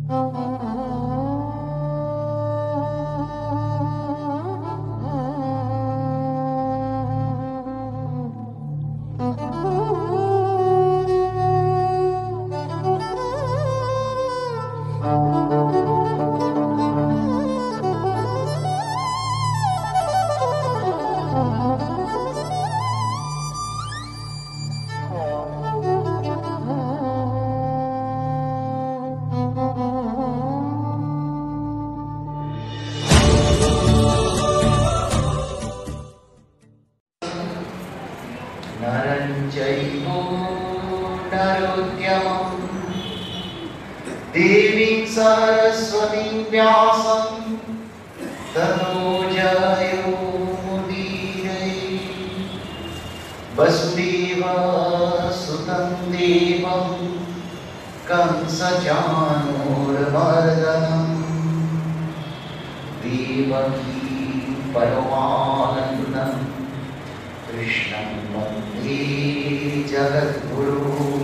देवीं सरस्वतीं व्यासं ततो जयोमुदीरये। वसुदेवसुतं देवं कंसचाणूरमर्दनं देवकी परमानन्दं कृष्णं वन्दे जगद्गुरुं।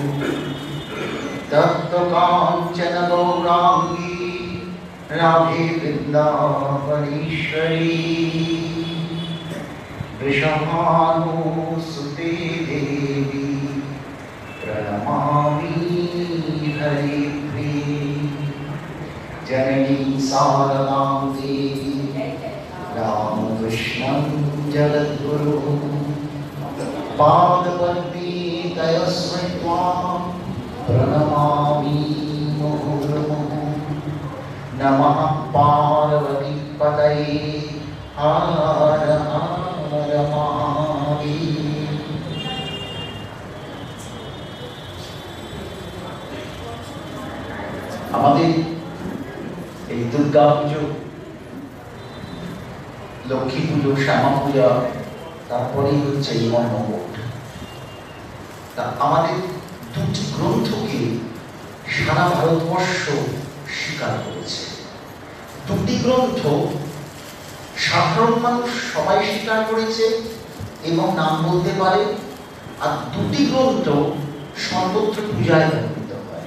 तप्तकाञ्चन गौराङ्गी राधे वृन्दावनेश्वरी वृषभानुसुते देवी प्रणमामि हरिप्रिये। जननी शारदां देवी रामकृष्णं जगद्गुरुं पादपद्मे तया स्मृत्वा प्रणमामि मुहुर्मुहुः। नमः पार्वतीपतये हर हर महादेव। আমাদের এই দুর্গা পুজো, লক্ষ্মী পুজো, শ্যামা পূজা, তারপরেই হচ্ছে এই অন্নকূট। তা আমাদের দুটি গ্রন্থকে সারা ভারতবর্ষ স্বীকার করেছে। দুটি গ্রন্থ সাধারণ মানুষ সবাই স্বীকার করেছে এবং নাম বলতে পারে, আর দুটি গ্রন্থ সর্বত্র পূজায় ব্যবহৃত হয়।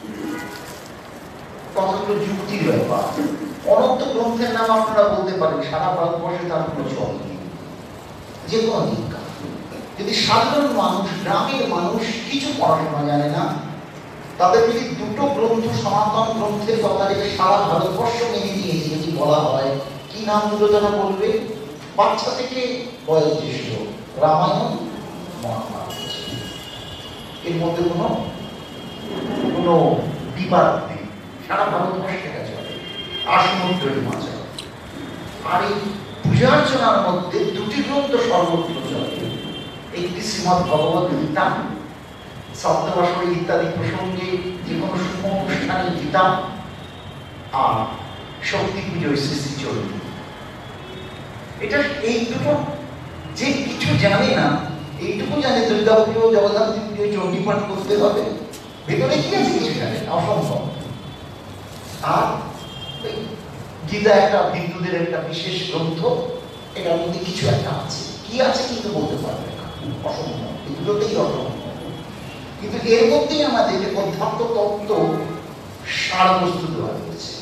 কতগুলো যুক্তির ব্যাপার। অনন্ত গ্রন্থের নাম আপনারা বলতে পারেন, সারা ভারতবর্ষে তার কোনো চল নেই, যে কোনো দীক্ষা। যদি সাধারণ মানুষ, গ্রামের মানুষ কিছু পড়াশোনা জানে না, তাদের যদি দুটো গ্রন্থ সনাতন গ্রন্থের কথা রেখে সারা ভারতবর্ষ মেনে নিয়েছে যদি বলা হয়, কি নাম দুটো তারা বলবে? বাচ্চা থেকে বয়োজ্যেষ্ঠ, রামায়ণ, মহাভারত। এর মধ্যে কোনো বিবাদ নেই, সারা ভারতবর্ষে এটা চলে, সমুদ্রের মাঝে। আর এই পূজার্চনার মধ্যে দুটি গ্রন্থ সর্বত্র চলে। একটি শ্রীমদ্ ভগবদ্ গীতা, সপ্তবর্ষী ইত্যাদি প্রসঙ্গে যে কোনো শুভ অনুষ্ঠানে গীতা, আর শক্তি পুজোয় শ্রী শ্রী চণ্ডী। এটা এই দুটো যে কিছু জানে না, এইটুকু জানে দুর্গা পুজো, জগদ্ধাত্রী পুজো, চণ্ডী পাঠ করতে হবে, ভেতরে কি আছে কিছু জানে না, অসম্ভব। আর গীতা একটা হিন্দুদের একটা বিশেষ গ্রন্থ, এটার মধ্যে কিছু একটা আছে, কি আছে কিন্তু বলতে পারবে না, অসম্ভব, এগুলোতেই অসম্ভব। কিন্তু এর মধ্যেই আমাদের অধ্যাত্ম তত্ত্ব সার বস্তু দেওয়া রয়েছে।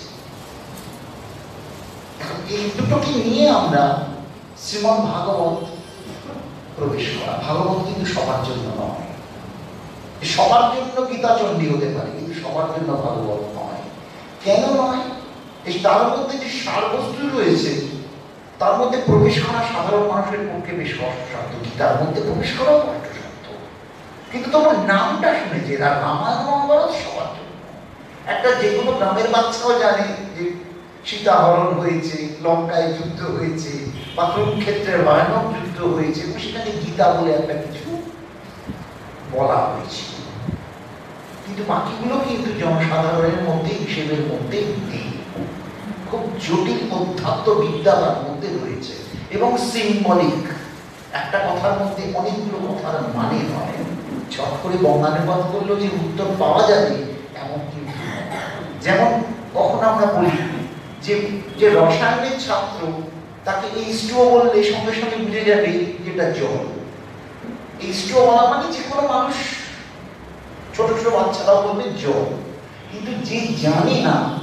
এই দুটোকে নিয়ে আমরা শ্রীমদ্ ভাগবত প্রবেশ করা। ভাগবত কিন্তু সবার জন্য নয়, সবার জন্য গীতা চণ্ডী হতে পারে, কিন্তু সবার জন্য ভাগবত নয়। কেন নয়? এই তার মধ্যে যে সার বস্তু রয়েছে, তার মধ্যে প্রবেশ করা সাধারণ মানুষের পক্ষে বেশ কষ্টসাধ্য। গীতার মধ্যে প্রবেশ করাও কষ্টসাধ্য, কিন্তু তোমার নামটা শুনেছে, তার রামায়ণ মহাভারত সবার জন্য। একটা যে কোনো গ্রামের বাচ্চাও জানে যে সীতা হরণ হয়েছে, লঙ্কায় যুদ্ধ হয়েছে, বা কুরুক্ষেত্রের ভয়ানক যুদ্ধ হয়েছে, এবং সেখানে গীতা বলে একটা কিছু বলা হয়েছে। কিন্তু বাকিগুলো কিন্তু জনসাধারণের মধ্যে, হিসেবের মধ্যে নেই। খুব জটিল অধ্যাত্ম বিদ্যা তার মধ্যে রয়েছে, এবং সিম্বলিক। একটা কথার মধ্যে অনেকগুলো কথার মানে নয়। ছট করে বঙ্গানুবাদ করলেও যে উত্তর পাওয়া যাবে এমন কিন্তু। যেমন কখন আমরা বলি যে রসায়নের ছাত্র, তাকে H2O বললে সঙ্গে সঙ্গে বুঝে যাবে যেটা জল। H2O বলা মানে যে কোনো মানুষ, ছোট ছোট বাচ্চারাও বলবে জল। কিন্তু যে জানে না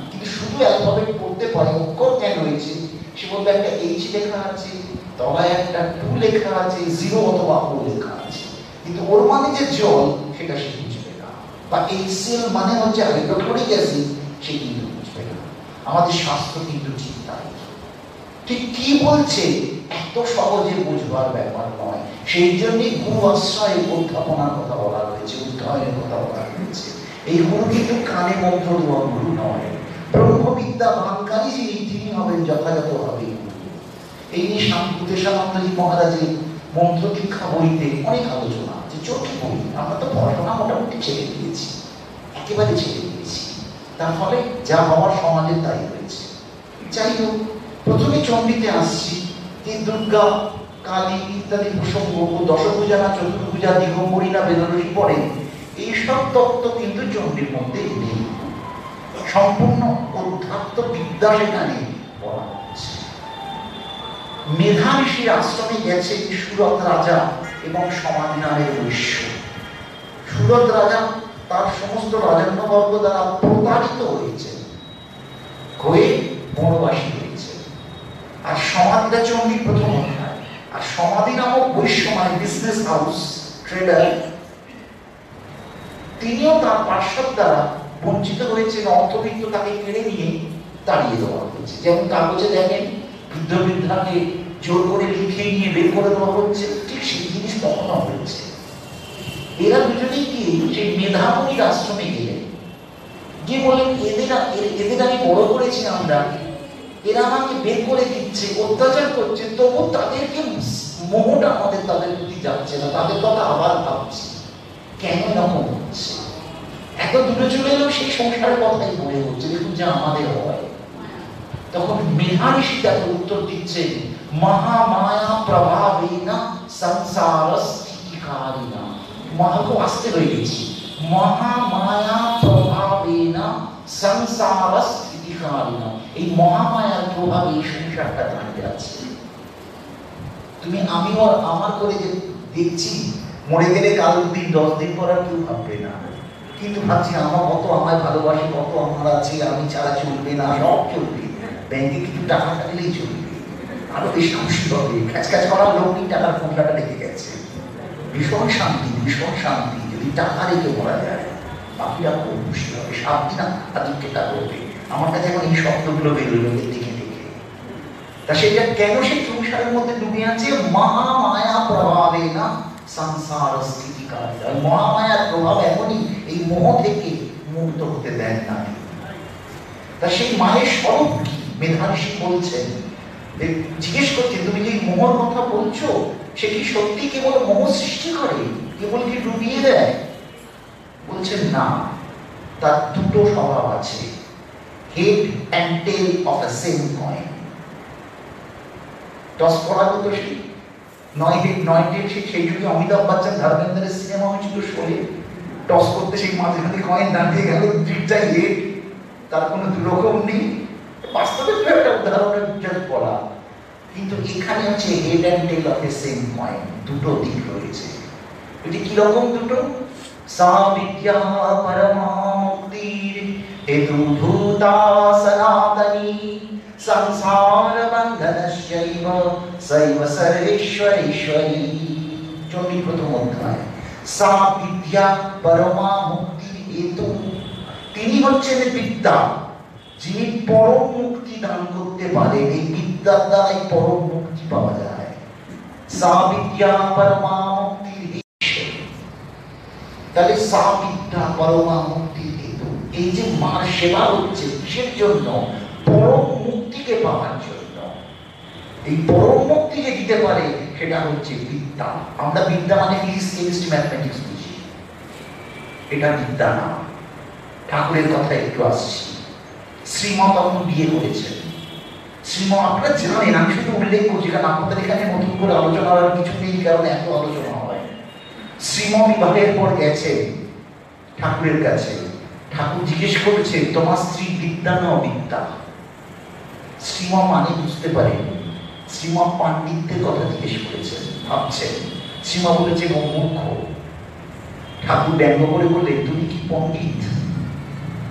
কিন্তু শুধু অ্যালফাবেট পড়তে পারে, অক্ষর জ্ঞান রয়েছে, সে বলবে একটা এইচ লেখা আছে, তলায় একটা 2 লেখা আছে, 0 অথবা ও লেখা আছে, কিন্তু ওর মানে যে জল সেটা সে বুঝবে না, বা HCl মানে হচ্ছে হাইড্রোক্লোরিক অ্যাসিড, সে কিন্তু বুঝবে না। আমাদের শাস্ত্র কিন্তু ঠিক তাই। ঠিক কি বলছে এত সহজে বুঝবার ব্যাপার নয়, সেই জন্যই গুরু আশ্রয় অধ্যাপনার কথা বলা হয়েছে, অধ্যয়নের কথা বলা হয়েছে। এই গুরু কিন্তু কানে মন্ত্র দেওয়া গুরু নয়, ব্রহ্মবিদ্যা ভাঙকারী যিনি তিনি হবেন যথাযথভাবে গুরু। এই নিয়ে ভূতেশানন্দজি মহারাজের মন্ত্র দীক্ষা বইতে অনেক আলোচনা আছে, চোখে বই। আমরা তো পড়াশোনা মোটামুটি ছেড়ে দিয়েছি, একেবারে ছেড়ে দিয়েছি, তার ফলে যা হওয়ার সমাজে তাই হয়েছে। যাই হোক, প্রথমে চণ্ডীতে আসছি, যে দুর্গা, কালী ইত্যাদি প্রসঙ্গ, দশপূজা না চতুর্ভুজা, দিগম্বরী না বেনারসি পড়ে, এইসব তত্ত্ব কিন্তু চণ্ডীর মধ্যে নেই। সম্পূর্ণ অধ্যাত্ম বিদ্যা সেখানে বলা হচ্ছে। মেধা ঋষির আশ্রমে গেছে সুরত রাজা এবং সমাজ নামের বৈশ্য। সুরত রাজা তার সমস্ত রাজন্যবর্গ দ্বারা প্রতারিত হয়েছে, হয়ে বনবাসী হয়েছে। আর সমাধিটা চণ্ডীর প্রথম অধ্যায়। আর সমাধি নামক বৈশ্য মানে বিজনেস হাউস ট্রেডার, তিনিও তার পার্শ্বদ দ্বারা বঞ্চিত হয়েছেন, অর্থবিত্ত তাকে কেড়ে নিয়ে তাড়িয়ে দেওয়া হয়েছে। যেমন কাগজে দেখেন বৃদ্ধ বৃদ্ধাকে জোর করে লিখে নিয়ে বের করে দেওয়া হচ্ছে, ঠিক সেই জিনিস কখনো হয়েছে। এরা দুজনেই কি সেই মেধামণির আশ্রমে গেলেন, গিয়ে বলেন এদের আমি বড় করেছি আমরা, এরা আমাকে বের করে দিচ্ছে, অত্যাচার করছে, তবু তাদেরকে মোহটা আমাদের তাদের প্রতি যাচ্ছে না, তাদের কথা আবার ভাবছি কেন এরকম হচ্ছে। এত দূরে চলে এলেও সেই সংসারের কথাই মনে হচ্ছে, দেখুন যে আমাদের হয়। তখন মেধা ঋষি তাকে উত্তর দিচ্ছে, মহামায়া প্রভাবেনা সংসার স্থিতিকারিণা। মহাকে আসতে হয়ে গেছি, মহামায়া প্রভাবেনা সংসার স্থিতিকারিণা। এই মহামায়ার প্রভাবে এই সংসারটা দাঁড়িয়ে আছে। তুমি আমি আর আমার করে যে দেখছি, মরে গেলে কাল দিন 10 দিন পর আর কেউ ভাববে না, কিন্তু ভাবছি আমার কত আমায় ভালোবাসে, কত আমার আছে, আমি ছাড়া চলবে না, সব চলবে, ব্যাংকে কিছু টাকা থাকলেই চলবে, আরো বেশি খুশি হবে। খ্যাচখ্যাচ করার লোক নেই, টাকার ফোনটা রেখে গেছে, ভীষণ শান্তি, ভীষণ শান্তি। যদি টাকা রেখে পড়া যায় বাকিরা খুব খুশি হবে, 7 দিন আদিত্যটা করবে। আমার কাছে এখন এই শব্দগুলো বেরোলো এর থেকে থেকে। তা সেটা কেন সেই সংসারের মধ্যে ডুবে আছে? মহামায়া প্রভাবে না সংসার স্থিতিকারিণা। মহামায়ার প্রভাব এমনই, এই মোহ থেকে মুক্ত হতে দেন না। তা সেই মায়ের স্বরূপ কি? মেধা ঋষি বলছেন, জিজ্ঞেস করছেন তুমি যে মোহর কথা বলছো, সে কি সত্যি কেবল মোহ সৃষ্টি করে, কেবল কি ডুবিয়ে দেয়? বলছেন না, তার দুটো স্বভাব আছে, head and tail of the same coin. Toss করা হতো সেই 9 হেড 9 টেল, সেই যুগে অমিতাভ বচ্চন ধর্মেন্দ্রের সিনেমা হয়েছিল শোলে, টস করতে সেই মাঝখানে কয়েন দাঁড়িয়ে গেল, দুইটাই হেড, তার কোনো দুরকম নেই। বাস্তবে একটা উদাহরণের জন্য বলা, কিন্তু এখানে হচ্ছে head and tail of the same coin, দুটো দিক রয়েছে। এটি কিরকম দুটো? সা বিদ্যা পরমা মুক্তির হেতুভূতা সনাতনী সংসার বন্ধনস্যৈব সৈব সর্বেশ্বরেশ্বরী। চণ্ডী প্রথম অধ্যায়। সা বিদ্যা পরমা মুক্তির হেতু, তিনি হচ্ছেন বিদ্যা, যিনি পরম মুক্তি দান করতে পারেন। এই বিদ্যার দ্বারাই পরম মুক্তি পাওয়া যায়। সা বিদ্যা পরমা মুক্তির হেতু, তাহলে সা বিদ্যা পরমা মুক্তির হেতু। এই যে মার সেবা হচ্ছে কিসের জন্য? পরম মুক্তিকে পাওয়ার জন্য। এই পরম মুক্তি যে দিতে পারে সেটা হচ্ছে বিদ্যা। আমরা বিদ্যা মানে ফিজিক্স, কেমিস্ট্রি, ম্যাথমেটিক্স বুঝি, এটা বিদ্যা না। ঠাকুরের কথা একটু আসছি। শ্রীমা তখন বিয়ে করেছেন। শ্রীমা আপনারা জানেন, আমি শুধু উল্লেখ করছি কারণ আপনাদের এখানে নতুন করে আলোচনা হওয়ার কিছু নেই, কারণ এত আলোচনা হয়। শ্রীমা বিবাহের পর গেছে ঠাকুরের কাছে। ঠাকুর জিজ্ঞেস করেছে, তোমার স্ত্রী বিদ্যা না অবিদ্যা? শ্রীমা মানে বুঝতে পারেন, শ্রীমা পাণ্ডিত্যের কথা জিজ্ঞেস করেছেন, ভাবছেন। শ্রীমা বলেছে মূর্খ। ঠাকুর ব্যঙ্গ করে বললেন, তুমি কি পণ্ডিত? তা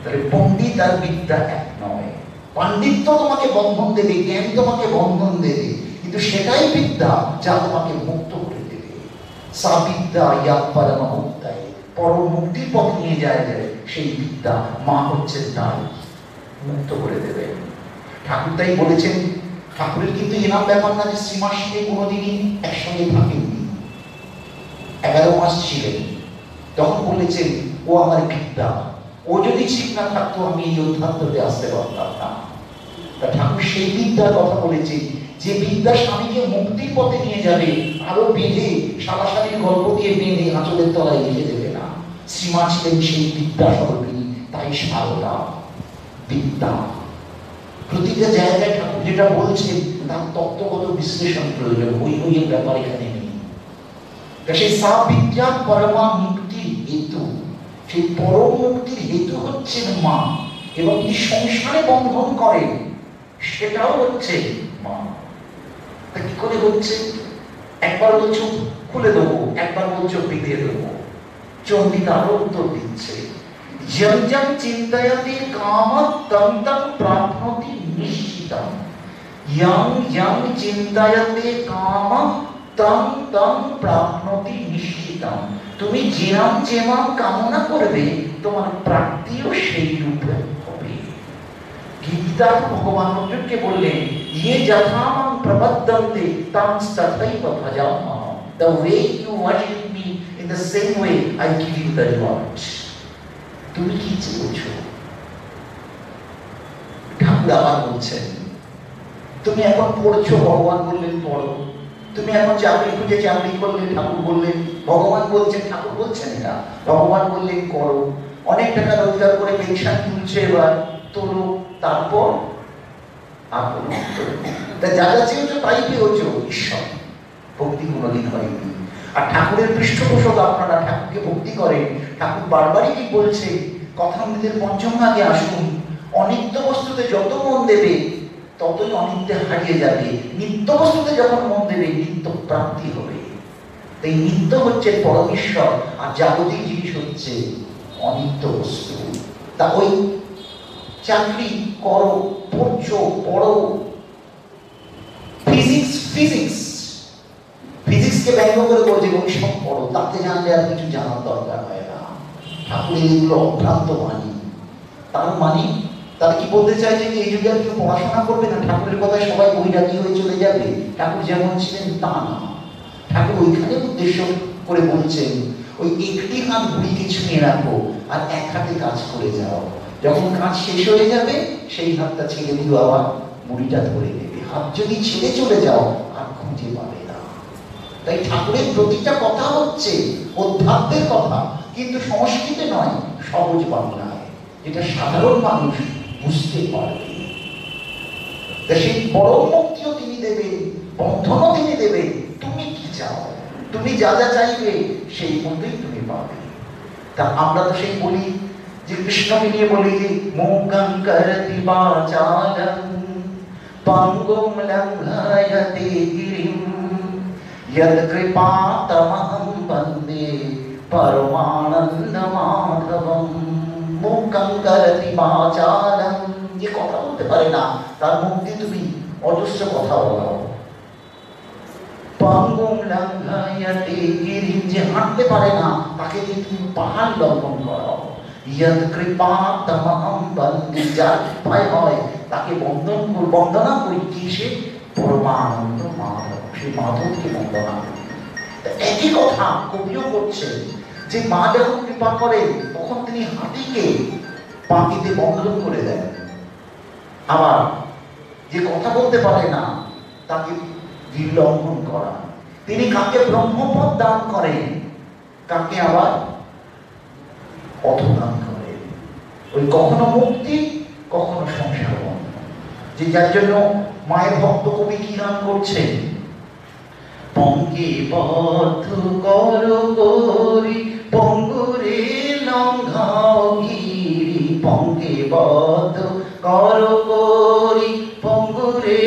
তাহলে পণ্ডিত আর বিদ্যা এক নয়। পাণ্ডিত্য তোমাকে বন্ধন দেবে, জ্ঞান তোমাকে বন্ধন দেবে, কিন্তু সেটাই বিদ্যা যা তোমাকে মুক্ত করে দেবে। সা বিদ্যা ইয়া পরম মুক্তায়, পরম মুক্তির পথ নিয়ে যায় সেই বিদ্যা, মা হচ্ছেন তাই মুক্ত করে দেবে। ঠাকুর তাই বলেছেন, ঠাকুরের কিন্তু এনাম ব্যাপার না যে শ্রীমার সঙ্গে কোনোদিনই একসঙ্গে থাকেননি, 11 মাস ছিলেন। তখন বলেছেন ও আমার বিদ্যা, ও যদি ঠিক না থাকতো আমি এই অধ্যাত্মতে আসতে পারতাম না। তা ঠাকুর সেই বিদ্যার কথা বলেছে যে বিদ্যা স্বামীকে মুক্তির পথে নিয়ে যাবে, আরো বেঁধে সারাসারির গল্প দিয়ে বেঁধে আঁচলের তলায় রেখে দেবে না। শ্রীমা ছিলেন সেই বিদ্যা স্বরূপিণী, তাই সারদা বিদ্যা। প্রতিটা জায়গায় ঠাকুর যেটা বলছেন তার তত্ত্বগত বিশ্লেষণ প্রয়োজন, ওই ওইয়ের ব্যাপার এখানে নেই। সেই সা বিদ্যা পরমা মুক্তির হেতু, সেই পরম মুক্তির হেতু হচ্ছেন মা, এবং তিনি সংসারে বন্ধন করেন সেটাও হচ্ছে মা। তা কি করে হচ্ছে? একবার বলছো খুলে দেবো, একবার বলছো বেঁধে দেবো। চন্ডিকা আরো উত্তর দিচ্ছে, যম যম চিন্তয়তে কাম তম তম প্রাপ্নোতি নিশ্চিতম। यं यं চিন্তয়তে কাম তম তম প্রাপ্নোতি নিশ্চিতম। তুমি যেরম যেমন কামনা করবে তোমার প্রাপ্তিও সেই রূপে হবে। গীতা ভগবান অর্জুনকে বললেন, ये যথা মাং প্রপদ্যন্তে তং তথৈব ভজামহং। The way you worship me, in the same way I give you the reward. তুমি কি চেয়েছো? ঠাকুর আবার বলছেন, তুমি এখন পড়ছো, ভগবান বললেন পড়ো। তুমি এখন চাকরি খুঁজে চাকরি করলে, ঠাকুর বললেন, ভগবান বলছেন, ঠাকুর বলছেন এটা, ভগবান বললেন করো। অনেক টাকা রোজগার করে পেনশন তুলছে, এবার তোলো, তারপর আর কোনো তা যা যা চেয়েছো তাই পেয়েছো। ঈশ্বর ভক্তি কোনোদিন হয়নি। আর ঠাকুরের পৃষ্ঠপোষক আপনারা, ঠাকুরকে ভক্তি করেন। ঠাকুর বারবারই কি বলছে, কথামৃতের পঞ্চম ভাগে আসুন, অনিত্য বস্তুতে যত মন দেবে ততই অনিত্যে হারিয়ে যাবে, নিত্য বস্তুতে যখন মন দেবে নিত্য প্রাপ্তি হবে। তাই নিত্য হচ্ছে পরমেশ্বর, আর জাগতিক জিনিস হচ্ছে অনিত্য বস্তু। তা ওই চাকরি করো, পড়ছো, পড়ো, ফিজিক্সকে ব্যঙ্গ করে বলছে ওই সব পড়ো, তাতে জানলে আর কিছু জানার দরকার হয় না। ঠাকুরের এগুলো অভ্রান্ত বাণী। তার মানে তারা কি বলতে চাইছে যে এই যুগে আর কেউ পড়াশোনা করবে না, ঠাকুরের কথায় সবাই বৈরাগী হয়ে চলে যাবে? ঠাকুর যেমন ছিলেন তা না। ঠাকুর ওইখানে উদ্দেশ্য করে বলছেন, ওই একটি হাত বুড়িকে ছুঁয়ে রাখো আর এক হাতে কাজ করে যাও। যখন কাজ শেষ হয়ে যাবে সেই হাতটা ছেড়ে দিও, আবার বুড়িটা ধরে নেবে। হাত যদি ছেড়ে চলে যাও আর খুঁজে পাবে না। তাই ঠাকুরের প্রতিটা কথা হচ্ছে অধ্যাত্মের কথা, কিন্তু সংস্কৃতে নয়, সহজ বাংলায়, যেটা সাধারণ মানুষ বুঝতে পারবে। সেই পরম মুক্তিও তিনি দেবেন, বন্ধনও তিনি দেবেন। তুমি কি চাও, তুমি যা যা চাইবে সেই মতোই তুমি পাবে। তা আমরা তো সেই বলি যে কৃষ্ণকে নিয়ে বলি যে মুখং করতি বাচালং পঙ্গুম লঙ্ঘয়তে গিরিম यद कृपा तमहं वन्दे परमानंद माधवम। মুখং করতি বাচালং, যে কথা বলতে পারে না তার মুখ দিয়ে তুমি অজস্র কথা বলাও। পঙ্গুম লঙ্ঘয়তে গিরিম, যে হাঁটতে পারে না তাকে দিয়ে তুমি পাহাড় লঙ্ঘন করাও। यद कृपा तमहं वन्दे, যার কৃপায় হয় তাকে বন্দনা করি। কি সে? পরমানন্দ মাধব, সেই মাধবকে বন্দনা করি। একই কথা কবিও করছেন যে মা যখন কৃপা করেন তখন তিনি হাতিকে পাখিতে বন্ধন করে দেন। আবার যে কথা বলতে পারে না তাকে গির লঙ্ঘন করা। তিনি কাকে ব্রহ্মপদ দান করেন, কাকে আবার পথ দান করেন। ওই কখনো মুক্তি, কখনো সংসার বন্ধন। যে যার জন্য মায়ের ভক্ত কবি কি গান করছেন, পঙ্গে বদ্ধ কর করি পঙ্গুরে লঙ্ঘাও গিরি। পঙ্গে বদ্ধ কর করি পঙ্গুরে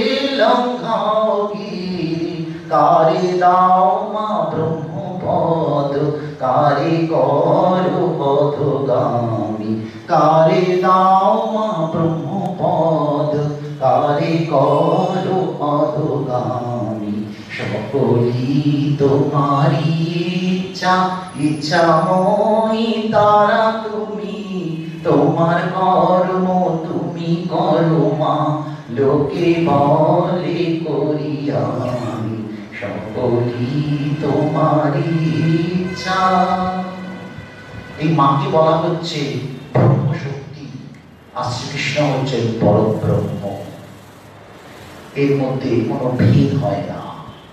লঙ্ঘাও গিরি। কারে দাও মা ব্রহ্মপদ, কারে করো পথগামী, কারে দাও মা ব্রহ্মপদ, কারে করো পথগামী। সকলি তোমারি ইচ্ছা, ইচ্ছাময়ী তারা তুমি, তোমার কর্ম তুমি করো মা, লোকে বলে করি আমি, সকলি তোমারি ইচ্ছা। এই মাকে বলা হচ্ছে ব্রহ্মশক্তি, আর শ্রীকৃষ্ণ হচ্ছেন পরব্রহ্ম। এর মধ্যে কোনো ভেদ হয় না।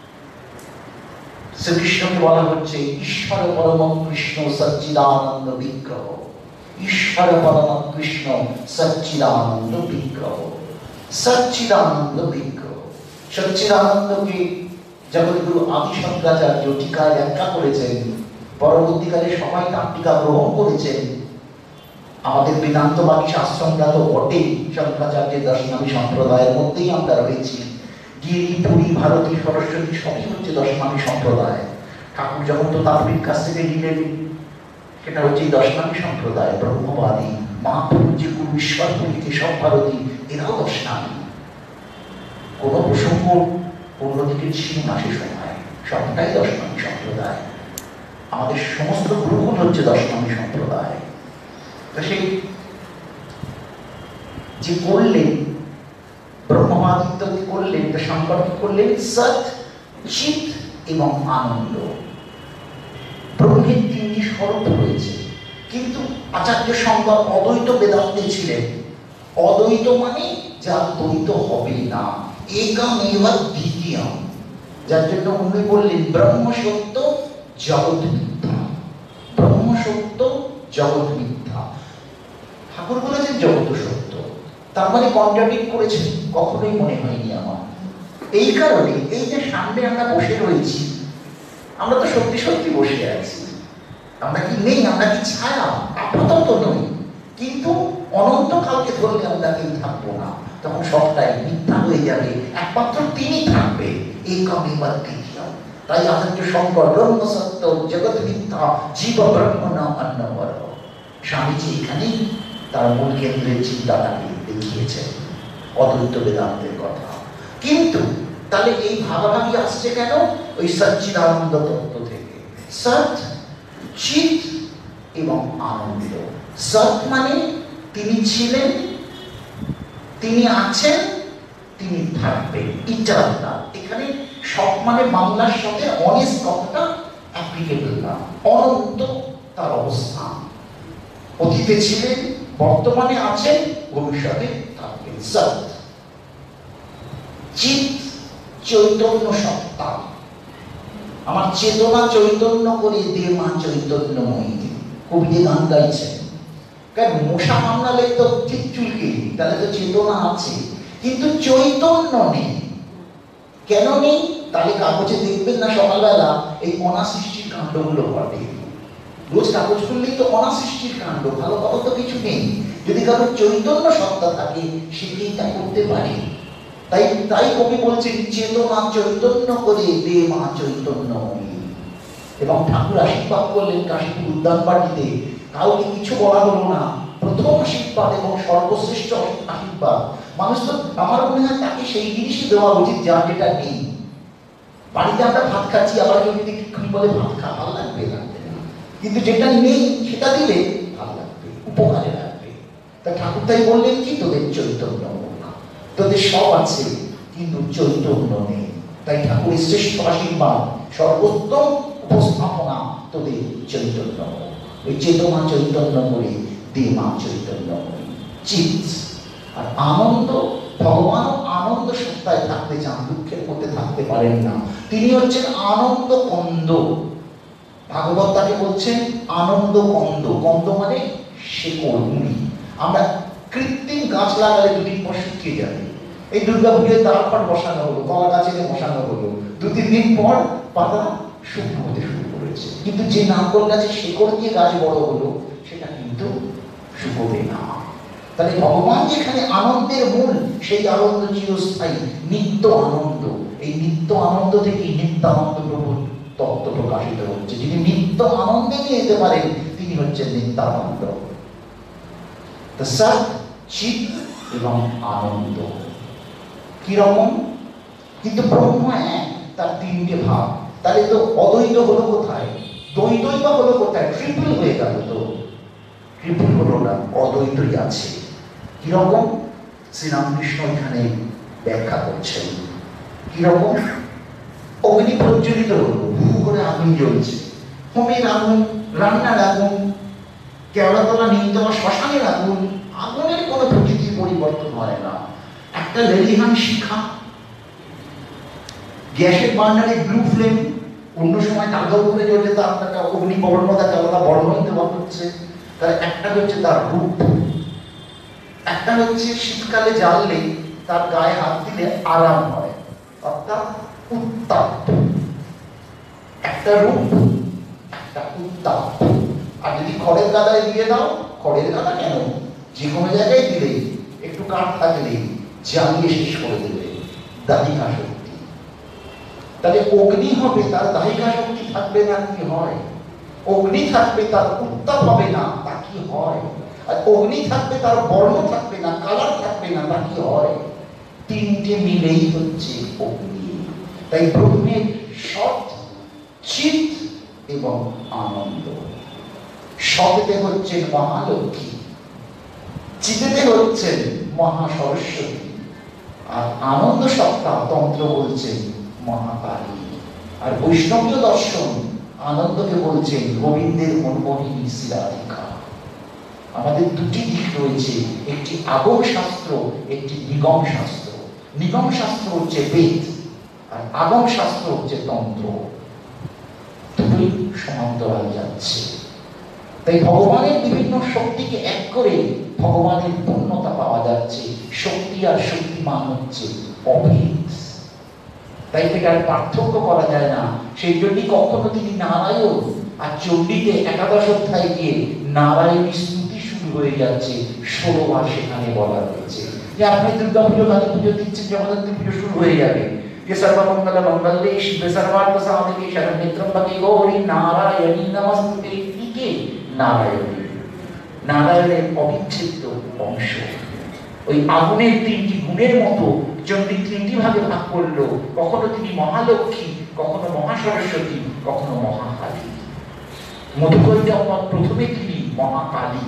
শ্রীকৃষ্ণকে বলা হচ্ছে ঈশ্বর পরম কৃষ্ণ সচ্চিদানন্দ বিগ্রহ, ঈশ্বর পরম কৃষ্ণ সচ্চিদানন্দ বিগ্রহ, সচ্চিদানন্দ বিগ্রহ। সচ্চিদানন্দকে জগৎগুরু আদি শঙ্করাচার্য টিকায় ব্যাখ্যা করেছেন, পরবর্তীকালে সবাই তার টিকা গ্রহণ করেছেন। আমাদের বেদান্তবাদী শাস্ত্রটা তো বটেই, শঙ্করাচার্যের দর্শনামী সম্প্রদায়ের মধ্যেই আমরা রয়েছি। গিরি, পুরী, ভারতী, সরস্বতী সবই হচ্ছে দর্শনামী সম্প্রদায়। ঠাকুর যখন তো তাত্ত্বিক কাছ থেকে নিলেন, সেটা হচ্ছে দর্শনামী সম্প্রদায়, ব্রহ্মবাদী। মহাপ্রভু যে গুরু ঈশ্বর পুরীকে সব ভারতী, এরাও দর্শনামী। কোনো প্রসঙ্গ অন্যদিকে ছিল না সে সময়, সবটাই দর্শনামী সম্প্রদায়। আমাদের সমস্ত গুরুকুল হচ্ছে দর্শনামী সম্প্রদায়। তো সেই যে করলেন ব্রহ্মবাদিত্য করলেন, তা শঙ্কর কি করলেন? সৎ, চিৎ এবং আনন্দ। ব্রহ্মের তিনটি স্বরূপ রয়েছে, কিন্তু আচার্য শঙ্কর অদ্বৈত বেদান্তে ছিলেন। অদ্বৈত মানে যা দ্বৈত হবে না, একমেব দ্বিতীয়ম। যার জন্য উনি বললেন ব্রহ্ম সত্য, জগৎ মিথ্যা। ব্রহ্ম সত্য, জগৎ মিথ্যা। ঠাকুর বলেছেন জগৎ সত্য, তার মানে কন্ট্রাডিক্ট করেছেন? কখনোই মনে হয়নি আমার। এই কারণে এই যে সামনে আমরা বসে রয়েছি, আমরা তো সত্যি সত্যি বসে আছি। আমরা কি নেই? আমরা কি ছায়া? আপাতত নই, কিন্তু অনন্তকালকে ধরলে আমরা কেউ থাকবো না। তখন সবটাই মিথ্যা হয়ে যাবে, একমাত্র তিনি থাকবে। একমেব দ্বিতীয়ম। তাই আচার্য শঙ্কর ব্রহ্ম সত্য, জগৎ মিথ্যা, জীব ব্রহ্ম না অন্যবর। স্বামীজি এখানেই তার মূল কেন্দ্রের চিন্তাটাকে দেখিয়েছেন, অদ্বৈত বেদান্তের কথা। কিন্তু তাহলে এই ভাগাভাগি আসছে কেন? ওই সচ্চিদানন্দ তত্ত্ব থেকে। সৎ, চিৎ এবং আনন্দ। সৎ মানে তিনি ছিলেন, তিনি আছেন, তিনি থাকবেন, ইটারনাল। এখানে সব মানে বাংলার সাথে অনেস্ট কথাটা অ্যাপ্লিকেবল না। অনন্ত তার অবস্থান, অতীতে ছিলেন, বর্তমানে আছেন, ভবিষ্যতে থাকবেন। সৎ। চিৎ, চৈতন্য সত্তা। আমার চেতনা চৈতন্য করে দে মা চৈতন্যময়ী। কবি যে গান গাইছেন, কারণ মশা কামড়ালে তো ঠিক চুলকে, তাহলে তো চেতনা আছে, কিন্তু চৈতন্য নেই। কেন নেই? তাহলে কাগজে দেখবেন না সকালবেলা এই অনাসৃষ্টির কাণ্ডগুলো ঘটে। রোজ কাগজ খুললেই তো অনাসৃষ্টির কাণ্ড, ভালো কথা তো কিছু নেই। যদি কারোর চৈতন্য সত্তা থাকে, সেটি তা করতে পারে। তাই তাই কবি বলছেন চেতনা চৈতন্য করে দে মা চৈতন্যময়ী। এবং ঠাকুর আশীর্বাদ করলেন কাশীপুর উদ্যান পার্টিতে, কাউকে কিছু বলা হলো না। প্রথম আশীর্বাদ এবং সর্বশ্রেষ্ঠ আশীর্বাদ। মানুষ তো, আমার মনে হয় তাকে সেই জিনিসই দেওয়া উচিত যার যেটা নেই। বাড়িতে আমরা ভাত খাচ্ছি, আবার কেউ যদি বলে ভাত খা, ভালো লাগবে না, কিন্তু যেটা নেই সেটা দিলে ভালো লাগবে, উপকারে লাগবে। তা ঠাকুর তাই বললেন কি, তোদের চৈতন্য মুখ, তোদের সব আছে কিন্তু চৈতন্য নেই। তাই ঠাকুরের শ্রেষ্ঠ আশীর্বাদ, সর্বোত্তম উপস্থাপনা, তোদের চৈতন্য। ওই চেতনা চৈতন্য করে দে মা চৈতন্যময়ী। চিৎ আর আনন্দ, ভগবানও আনন্দ সত্তায় থাকতে চান, দুঃখের মধ্যে থাকতে পারেন না। তিনি হচ্ছেন আনন্দ কন্দ। ভাগবত তাকে বলছেন আনন্দ কন্দ। কন্দ মানে শেকড়, মুড়ি। আমরা কৃত্রিম গাছ লাগালে দুদিন পর শুকিয়ে যাবে। এই দুর্গা পুজোয় তারপর বসানো হলো, কলা গাছে বসানো হলো, 2-3 দিন পর পাতা শুকনো হতে শুরু করেছে। কিন্তু যে নারকোল গাছে শেকড় দিয়ে গাছ বড় হলো, সেটা কিন্তু শুকোবে না। তাহলে ভগবান যেখানে আনন্দের মূল, সেই আনন্দ চিরস্থায়ী, নিত্য আনন্দ। এই নিত্য আনন্দ থেকে নিত্যানন্দ প্রভু তত্ত্ব প্রকাশিত হচ্ছে। যিনি নিত্য আনন্দে নিয়ে যেতে পারেন তিনি হচ্ছেন নিত্যানন্দ। সৎ, চিৎ এবং আনন্দ কিরকম? কিন্তু ব্রহ্ম এক, তার তিনটে ভাগ। তাহলে তো অদ্বৈত হলো কোথায়? দ্বৈতই বা হলো কোথায়? ট্রিপল হয়ে গেল তো। ট্রিপল হলো না, অদ্বৈতই আছে। কিরকম? শ্রীরামকৃষ্ণ এখানে ব্যাখ্যা করছেন। কিরকম? অগ্নি প্রজ্বলিত হলো, হু করে আগুন জ্বলছে, হোমের আগুন, রান্নার আগুন, কেওড়াতলা নিমতলা শ্মশানের আগুন, আগুনের কোনো প্রকৃতির পরিবর্তন হয় না। একটা লেলিহান শিখা, গ্যাসের বার্নারে ব্লু ফ্লেম, অন্য সময় কাগজ করে জ্বলছে, তার একটা অগ্নি বর্ণতা কেওড়া বর্ণ হইতে বন্ধ হচ্ছে। তার একটা হচ্ছে তার রূপ, একটা হচ্ছে শীতকালে জ্বাললে তার গায়ে হাত দিলে আরাম হয়, অর্থাৎ উত্তাপ। একটা রূপ, একটা উত্তাপ। আর যদি খড়ের গাদায় দিয়ে দাও, খড়ের গাদা কেন, যে কোনো জায়গায় দিলেই একটু কাঠ থাকলেই জ্বালিয়ে শেষ করে দেবে। দাহিকা শক্তি। তাহলে অগ্নি হবে, তার দাহিকা শক্তি থাকবে না, কি হয়? অগ্নি থাকবে, তার উত্তাপ হবে না, তা কি হয়? আর অগ্নি থাকবে, তার বর্ণ থাকবে না, কালার থাকবে না, তা কি হয়? তিনটে মিলেই হচ্ছে অগ্নি। তাই ব্রহ্মের সৎ, চিৎ এবং আনন্দ। সৎতে হচ্ছেন মহালক্ষ্মী, চিতেতে হচ্ছেন মহা সরস্বতী, আর আনন্দ সত্তা তন্ত্র বলছেন মহাকালী। আর বৈষ্ণবীয় দর্শন আনন্দকে বলছেন গোবিন্দের মনমোহিনী শ্রীরাধিকা। আমাদের দুটি দিক রয়েছে, একটি আগম শাস্ত্র, একটি নিগম শাস্ত্র। নিগম শাস্ত্র হচ্ছে বেদ, আর আগম শাস্ত্র হচ্ছে তন্ত্র। দুটোই সমান্তরাল যাচ্ছে। তাই ভগবানের বিভিন্ন শক্তিকে এক করে ভগবানের পূর্ণতা পাওয়া যাচ্ছে। শক্তি আর শক্তিমান হচ্ছে অভেদ। তাই এটার পার্থক্য করা যায় না। সেই জন্যই কখনো তিনি নারায়ণ, আর চণ্ডীতে একাদশ অধ্যায় গিয়ে নারায়ণী স্তুতি শুরু হয়ে যাচ্ছে। 16 বার সেখানে বলা হয়েছে যে আপনি দুর্গা পুজো, কালী পুজো দিচ্ছেন, জগদ্ধাত্রী পুজো শুরু হয়ে যাবে যে সর্বমঙ্গল মঙ্গলে শিবে সর্বার্থ সাধকে শরণ্যে ত্র্যম্বকে গৌরী নারায়ণী নমস্তুতে। কে নারায়ণী? নারায়ণের অবিচ্ছেদ্য অংশ। ওই আগুনের তিনটি গুণের মতো চণ্ডী তিনটি ভাগে ভাগ করলো। কখনো তিনি মহালক্ষ্মী, কখনো মহাসরস্বতী, কখনো মহাকালী। মধুকৈটব প্রথমে তিনি মহাকালী।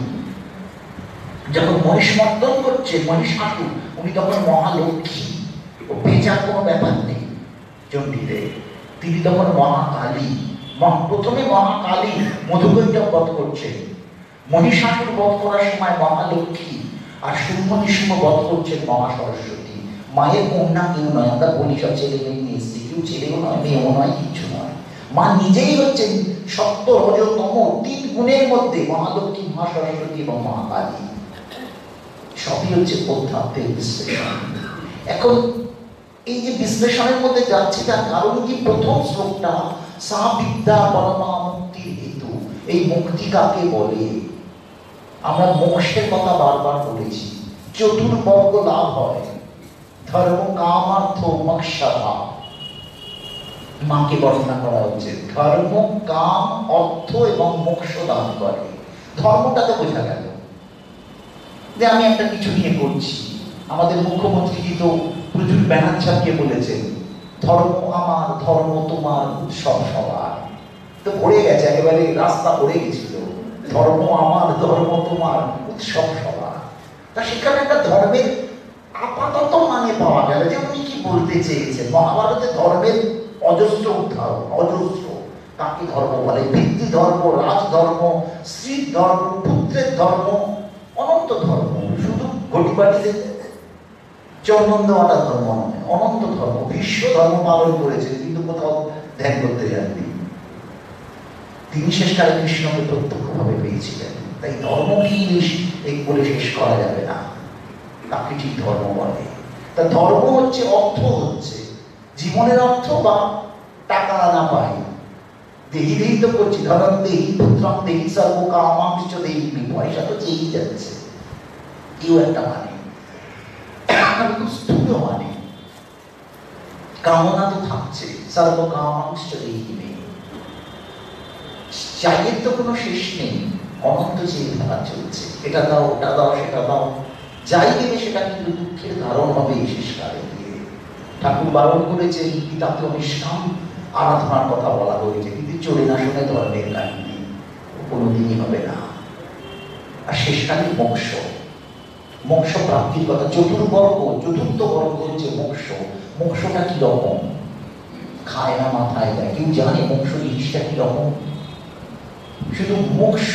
যখন মহিষ মর্দন করছে মহিষাসুর, উনি তখন মহালক্ষ্মী। বেচার কোনো ব্যাপার নেই চণ্ডীতে, তিনি তখন মহাকালী। প্রথমে মহাকালী মধুকৈটব বধ করছেন, মহিষাসুর বধ করার সময় মহালক্ষ্মী, আর শুম্ভ নিশুম্ভ বধ করছেন মহাসরস্বতী। মায়ের কন্যা কেউ নয়। আমরা বলি সব ছেলে মেয়ে নিয়ে এসছি, কেউ ছেলেও নয়, মেয়েও নয়, কিচ্ছু নয়। মা নিজেই হচ্ছেন সত্য রজ তম তিন গুণের মধ্যে মহালক্ষ্মী, মহাসরস্বতী এবং মহাকালী। সবই হচ্ছে অধ্যাত্মের বিশ্লেষণ। এখন এই যে বিশ্লেষণের মধ্যে যাচ্ছে, তার কারণ কি? প্রথম শ্লোকটা সা বিদ্যা পরমা মুক্তির হেতু। এই মুক্তি কাকে বলে? আমরা মোক্ষের কথা বারবার বলেছি। চতুর্বর্গ লাভ হয়, ধর্ম, কাম, অর্থ, মোক্ষাভাব। মাকে বর্ণনা করা হচ্ছে ধর্ম, কাম, অর্থ এবং মোক্ষ দান করে। ধর্মটাকে বোঝা গেল যে আমি একটা কিছু নিয়ে করছি। আমাদের মুখ্যমন্ত্রী তো প্রচুর ব্যানার ছাপিয়ে বলেছেন ধর্ম আমার, ধর্ম তোমার, উৎসব সবার। তো ভরে গেছে, একেবারে রাস্তা ভরে গেছিল, ধর্ম আমার, ধর্ম তোমার, উৎসব সবার। তা সেখানে একটা ধর্মের আপাতত মানে পাওয়া গেল যে উনি কি বলতে চেয়েছেন। মহাভারতে ধর্মের অজস্র উদাহরণ, অজস্র। কাকে ধর্ম বলে? পিতৃ ধর্ম, রাজধর্ম, স্ত্রীর ধর্ম, পুত্রের ধর্ম, অনন্ত ধর্ম। শুধু ঘটিবাটিতে চন্দন দেওয়াটা ধর্ম নয়, অনন্ত ধর্ম। বিশ্ব ধর্ম পালন করেছেন, কিন্তু কোথাও ধ্যান করতে যাননি। তিনি শেষকালে কৃষ্ণকে প্রত্যক্ষভাবে পেয়েছিলেন। তাই ধর্ম কি এই বলে শেষ করা যাবে না। কাকে ঠিক ধর্ম বলে? তা ধর্ম হচ্ছে, অর্থ হচ্ছে জীবনের অর্থ, বা টাকা না পাই দেহি দেহি তো করছি। ধরম দেহি, পুত্রম দেহি, সর্বকামাংশ দেহি। পয়সা তো চেয়েই যাচ্ছে, কেউ একটা মানে স্থূল মানে কামনা তো থাকছে, সর্বকামাংশ দেহি। চাইয়ের তো কোনো শেষ নেই, অনন্ত চেয়ে ধারা চলছে, এটা দাও ওটা দাও সেটা দাও, যাই দেবে সেটা কিন্তু দুঃখের কারণ হবে শেষকালে গিয়ে। ঠাকুর বারণ করেছে গীতাতে অনিষ্কাম আরাধনার কথা বলা হয়েছে, কিন্তু চলে না শুনে ধর্মের কাহিনী কোনোদিনই হবে না। আর শেষকালে মোক্ষ, মোক্ষ প্রাপ্তির কথা। চতুর্থ বর্গ হচ্ছে মোক্ষ। মোক্ষটা কি রকম? খায় না মাথায় দেয়, কেউ জানে মোক্ষ জিনিসটা কি রকম? শুধু মোক্ষ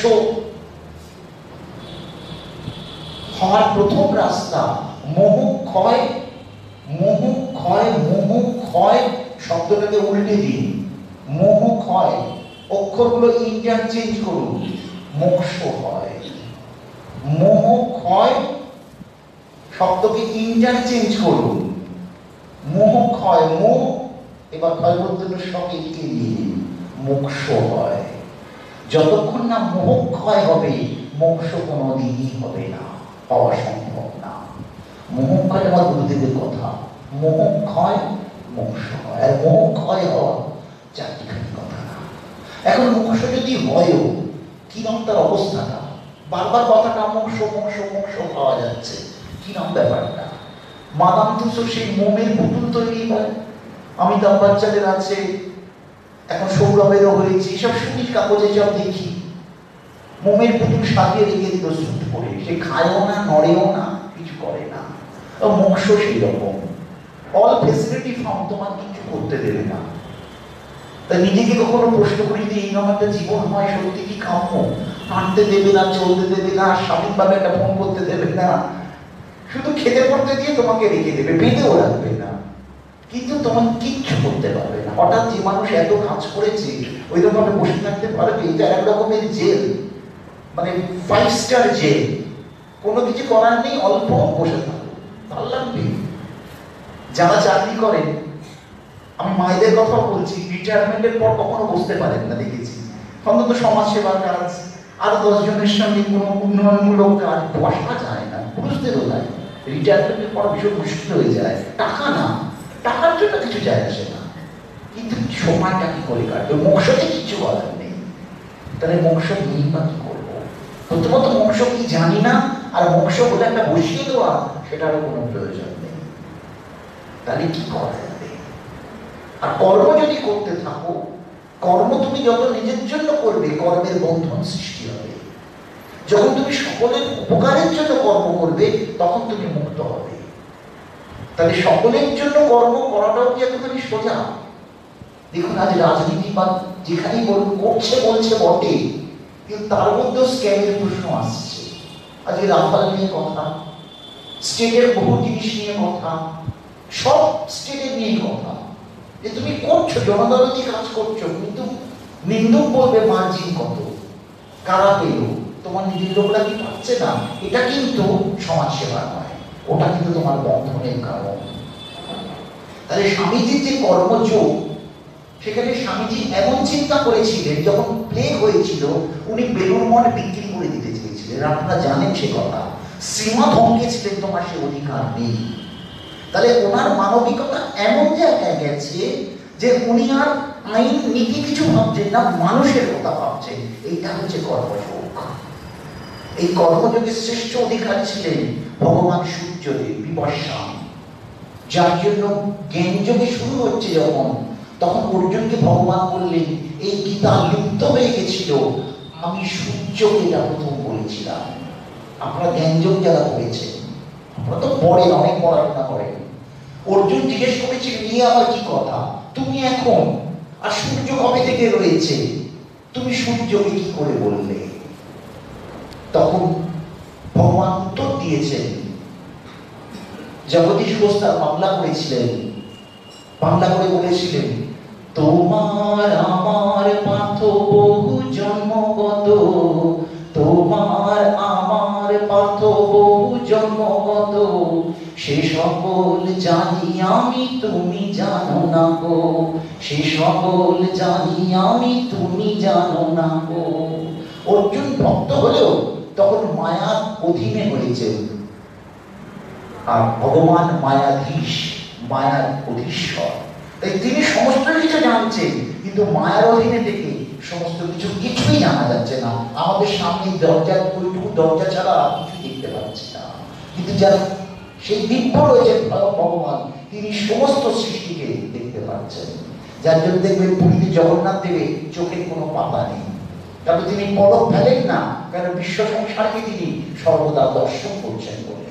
হওয়ার প্রথম রাস্তা মোহ ক্ষয়। মোহ ক্ষয়, মোহ ক্ষয় শব্দটাকে উল্টে দিন, মোহ ক্ষয়, অক্ষরগুলো ইন্টারচেঞ্জ করুন, মোক্ষ হয়। মোহ ক্ষয় শব্দকে ইন্টারচেঞ্জ করুন, মোহ ক্ষয়, মোহ এবার ক্ষয়বর্তনের সঙ্গে একে নিয়ে মোক্ষ হয়। যতক্ষণ না মোহ ক্ষয় হবে মোক্ষ কোনোদিনই হবে না, হওয়া সম্ভব না। মোহ ক্ষয় আমার গুরুদেবের কথা, মোহ ক্ষয় মোক্ষ হয়। আর মোহ ক্ষয় হওয়া চারটিখানি কথা না। এখন মোক্ষ যদি হয়ও, কিরম তার অবস্থাটা? বারবার কথাটা মোক্ষ মোক্ষ মোক্ষ পাওয়া যাচ্ছে, কিরম ব্যাপারটা? মাদাম তুসো সেই মোমের পুতুল তৈরি হয়, অমিতাভ বচ্চনের আছে, এখন সৌরভেরও হয়েছে, এসব শুনি কাগজে সব দেখি। মোমের পুতুল সাজিয়ে রেখে দিল স্যুট পরে, সে খায়ও না নড়েও না কিছু করে না। মোক্ষ সেই রকম, অল ফেসিলিটি ফার্ম, তোমার কিছু করতে দেবে না। তা নিজেকে কখনো প্রশ্ন করি যে এইরকম একটা জীবন হয় সত্যি কি কাম্য? হাঁটতে দেবে না, চলতে দেবে না, স্বাধীনভাবে একটা ফোন করতে দেবে না, শুধু খেতে পড়তে দিয়ে তোমাকে রেখে দেবে, বেঁধেও রাখবে না, কিন্তু তোমার কিচ্ছু করতে পারবে না। হঠাৎ যে মানুষ এত কাজ করেছে ওই রকম বসে থাকতে পারবে? এটা এক রকমের জেল, মানে 5 স্টার জেল। কোনো কিছু করার নেই, অল্প বসে থাকো, ভালো লাগবে। যারা চাকরি করেন, আমি মায়েদের কথা বলছি, রিটায়ারমেন্টের পর কখনো বসতে পারেন না, দেখেছি। অন্তত সমাজসেবার কাজ আর 10 জনের সঙ্গে কোনো উন্নয়নমূলক কাজ বসা যায় না, পুরুষদেরও যায়। রিটায়ারমেন্টের পর ভীষণ মুশকিল হয়ে যায়। টাকা না, টাকার জন্য কিছু যায় আসে না, কিন্তু সময়টা কি করে কাটবে? মোক্ষতে কিছু বলার নেই, তাহলে মোক্ষ নেই বা কি করবো? প্রথমত মোক্ষ কি জানি না, আর মোক্ষ বলে একটা বসিয়ে দেওয়া সেটারও কোনো প্রয়োজন নেই। তাহলে কি করা যাবে? আর কর্ম যদি করতে থাকো, কর্ম তুমি যত নিজের জন্য করবে কর্মের বন্ধন সৃষ্টি হবে। যখন তুমি সকলের উপকারের জন্য কর্ম করবে তখন তুমি মুক্ত হবে। তাহলে সকলের জন্য কর্ম করাটাও কি এতখানি সোজা? দেখুন আজ রাজনীতি বা যেখানেই বলুন করছে বলছে বটে, কিন্তু তার মধ্যেও স্ক্যামের প্রশ্ন আসছে। আজকে রাফাল নিয়ে কথা, স্টেটের বহু জিনিস নিয়ে কথা, সব স্টেটের নিয়ে কথা, যে তুমি করছো জনদরদি কাজ করছো, কিন্তু নিন্দুক বলবে মার্জিন কত, কারা পেল, তোমার নিজের লোকরা কি পাচ্ছে না। এটা কিন্তু সমাজসেবা নয়, ওটা কিন্তু তোমার বন্ধনের কারণ। তাহলে স্বামীজির যে কর্মযোগ, সেখানে স্বামীজি এমন চিন্তা করেছিলেন, যখন প্লেগ হয়েছিল উনি বেলুড় মঠ বিক্রি করে দিতে চেয়েছিলেন। আপনারা জানেন সে কথা, শ্রীমৎ ধমকেছিলেন তোমার সে অধিকার নেই। তাহলে ওনার মানবিকতা এমন জায়গায় গেছে যে উনি আর আইন নীতি কিছু ভাবছেন না, মানুষের কথা ভাবছেন। এইটা হচ্ছে কর্মযোগ। এই কর্মযোগের শ্রেষ্ঠ অধিকার ছিলেন ভগবান সূর্যদেব বিবস্বান, যার জন্য জ্ঞানযোগে শুরু হচ্ছে যখন, তখন অর্জুনকে ভগবান বললেন এই গীতা লুপ্ত হয়ে গেছিল, আমি সূর্যকে এটা প্রথম বলেছিলাম। আপনারা জ্ঞানযোগ যারা করেছেন, আপনারা তো পড়েন, অনেক পড়াশোনা করেন। অর্জুন জিজ্ঞেস করেছিল নিয়ে আবার কি কথা, তুমি এখন আর সূর্য কবে থেকে রয়েছে, তুমি সূর্যকে কি করে বললে? তখন ভগবান উত্তর দিয়েছেন, জগদীশ ঘোষ তার বাংলা করেছিলেন, বাংলা করে বলেছিলেন, তোমার আমার পার্থ বহু জন্মগত, তোমার আমার পার্থ বহু জন্মগত, সে সকল জানি আমি তুমি জানো না গো, সে সকল জানি আমি তুমি জানো না গো। অর্জুন ভক্ত হলেও তখন মায়ার অধীনে হয়েছে, আর ভগবান মায়াধীশ, মায়ার অধীশ্বর। তাই তিনি সমস্ত কিছু জানছেন, কিন্তু মায়ার অধীনে থেকে সমস্ত কিছু, কিছুই জানা যাচ্ছে না। আমাদের সামনে দরজার ওইটুকু দরজা ছাড়া কিছু দেখতে পাচ্ছি না। কিন্তু যারা সেই দিব্য রয়েছেন ভগবান, তিনি সমস্ত সৃষ্টিকে দেখতে পাচ্ছেন। যার জন্য দেখবেন পুরীতে জগন্নাথ দেবের চোখের কোনো পাতা নেই, কারণ তিনি পলক ফেলেন না, কারণ বিশ্ব সংসারকে তিনি সর্বদা দর্শন করছেন বলে।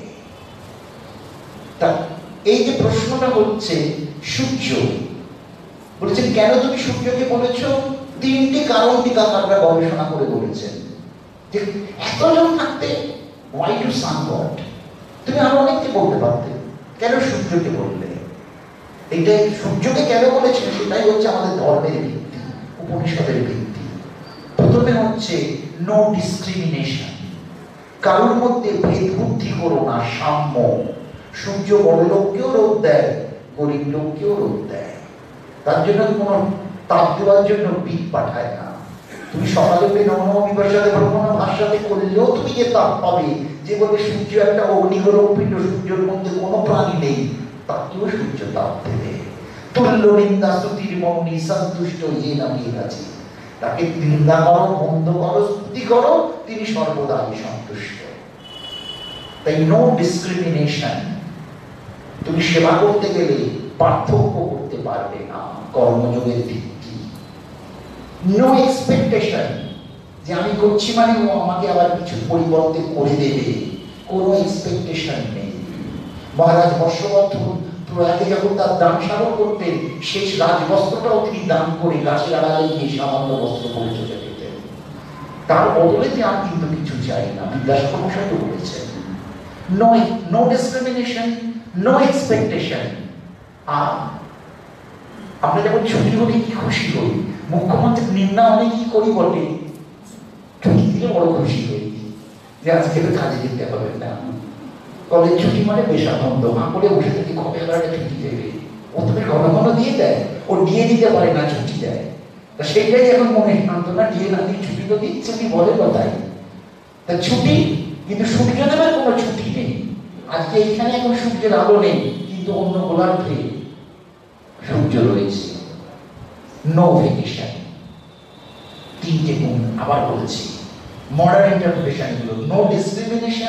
তা এই যে প্রশ্নটা হচ্ছে সূর্য, বলেছেন কেন তুমি সূর্যকে বলেছ? তিনটি কারণ টিকাকাররা গবেষণা করে বলেছেন যে এতজন থাকতে why to sun god? তুমি আরো অনেককে বলতে পারতে, কেন সূর্যকে বললে? এইটাই সূর্যকে কেন বলেছেন সেটাই হচ্ছে আমাদের ধর্মের ভিত্তি, উপনিষদের ভিত্তি। প্রথমে হচ্ছে নো ডিসক্রিমিনেশন, কারোর মধ্যে ভেদ বুদ্ধি করো না, সাম্য। সূর্য বড় লোককেও রোদ দেয়, গরিব লোককেও রোদ দেয়, তার জন্য কোনো তাপ দেওয়ার জন্য বীজ পাঠায় না। তুমি সকালে বিভাষাতে ভ্রমণ ভাষাতে করলেও তুমি যে তাপ পাবে, যে বলে সূর্য একটা অগ্নিগোলক পিণ্ড, সূর্যের মধ্যে কোনো প্রাণী নেই, তাকেও সূর্য তাপ দেবে। তুল্য নিন্দা স্তুতির মৌনি সন্তুষ্ট ইয়ে নামিয়ে গেছে, তাকে নিন্দা করো, মন্দ করো, স্তুতি করো, তিনি সর্বদাই সন্তুষ্ট। তাই নো ডিসক্রিমিনেশন। তুমি সেবা করতে গেলে পার্থক্য করতে পারবে না, কর্মযোগের ভিত্তি। নো এক্সপেকটেশন, যে আমি করছি মানে ও আমাকে আবার কিছু পরিবর্তে করে দেবে, কোনো এক্সপেকটেশন নেই। মহারাজ হর্ষবর্ধন প্রয়াগে যখন তার দান সাধন করতেন, শেষ রাজবস্ত্রটাও তিনি দান করে গাছের আড়ালে গিয়ে সামান্য বস্ত্র পরে চলে যেতেন। তার বদলে আমি কিন্তু কিছু চাই না, বিদ্যাসাগর মশাই তো বলেছেন। No discrimination, no expectation. আর আমরা যখন ছুটি হলে কি খুশি হই, মুখ্যমন্ত্রীর নিন্দা অনেক কি করি বলে, ছুটি দিলে বড় খুশি হই যে আজকে তো কাজে যেতে হবে না। কলেজ ছুটি মানে বেশানন্দ, মা করে বসে থেকে কবে বেড়াটা ছুটি দেবে, ও তুমি ঘন ঘন দিয়ে দেয়, ও দিয়ে দিতে পারে না, ছুটি দেয়। তা সেইটাই এখন মনে সান্ত্বনা, দিয়ে না দিয়ে ছুটি তো দিচ্ছে, তুমি বলে কথাই। তা ছুটি, কিন্তু সূর্যদেবের কোনো ছুটি নেই। আজকে এইখানে এখন সূর্যের আলো নেই, কিন্তু অন্য গোলার্ধে সূর্য রয়েছে। No vacation. তিনটে গুণ আবার বলেছি, মডার্ন ইন্টারপ্রিটেশন গুলো, no discrimination,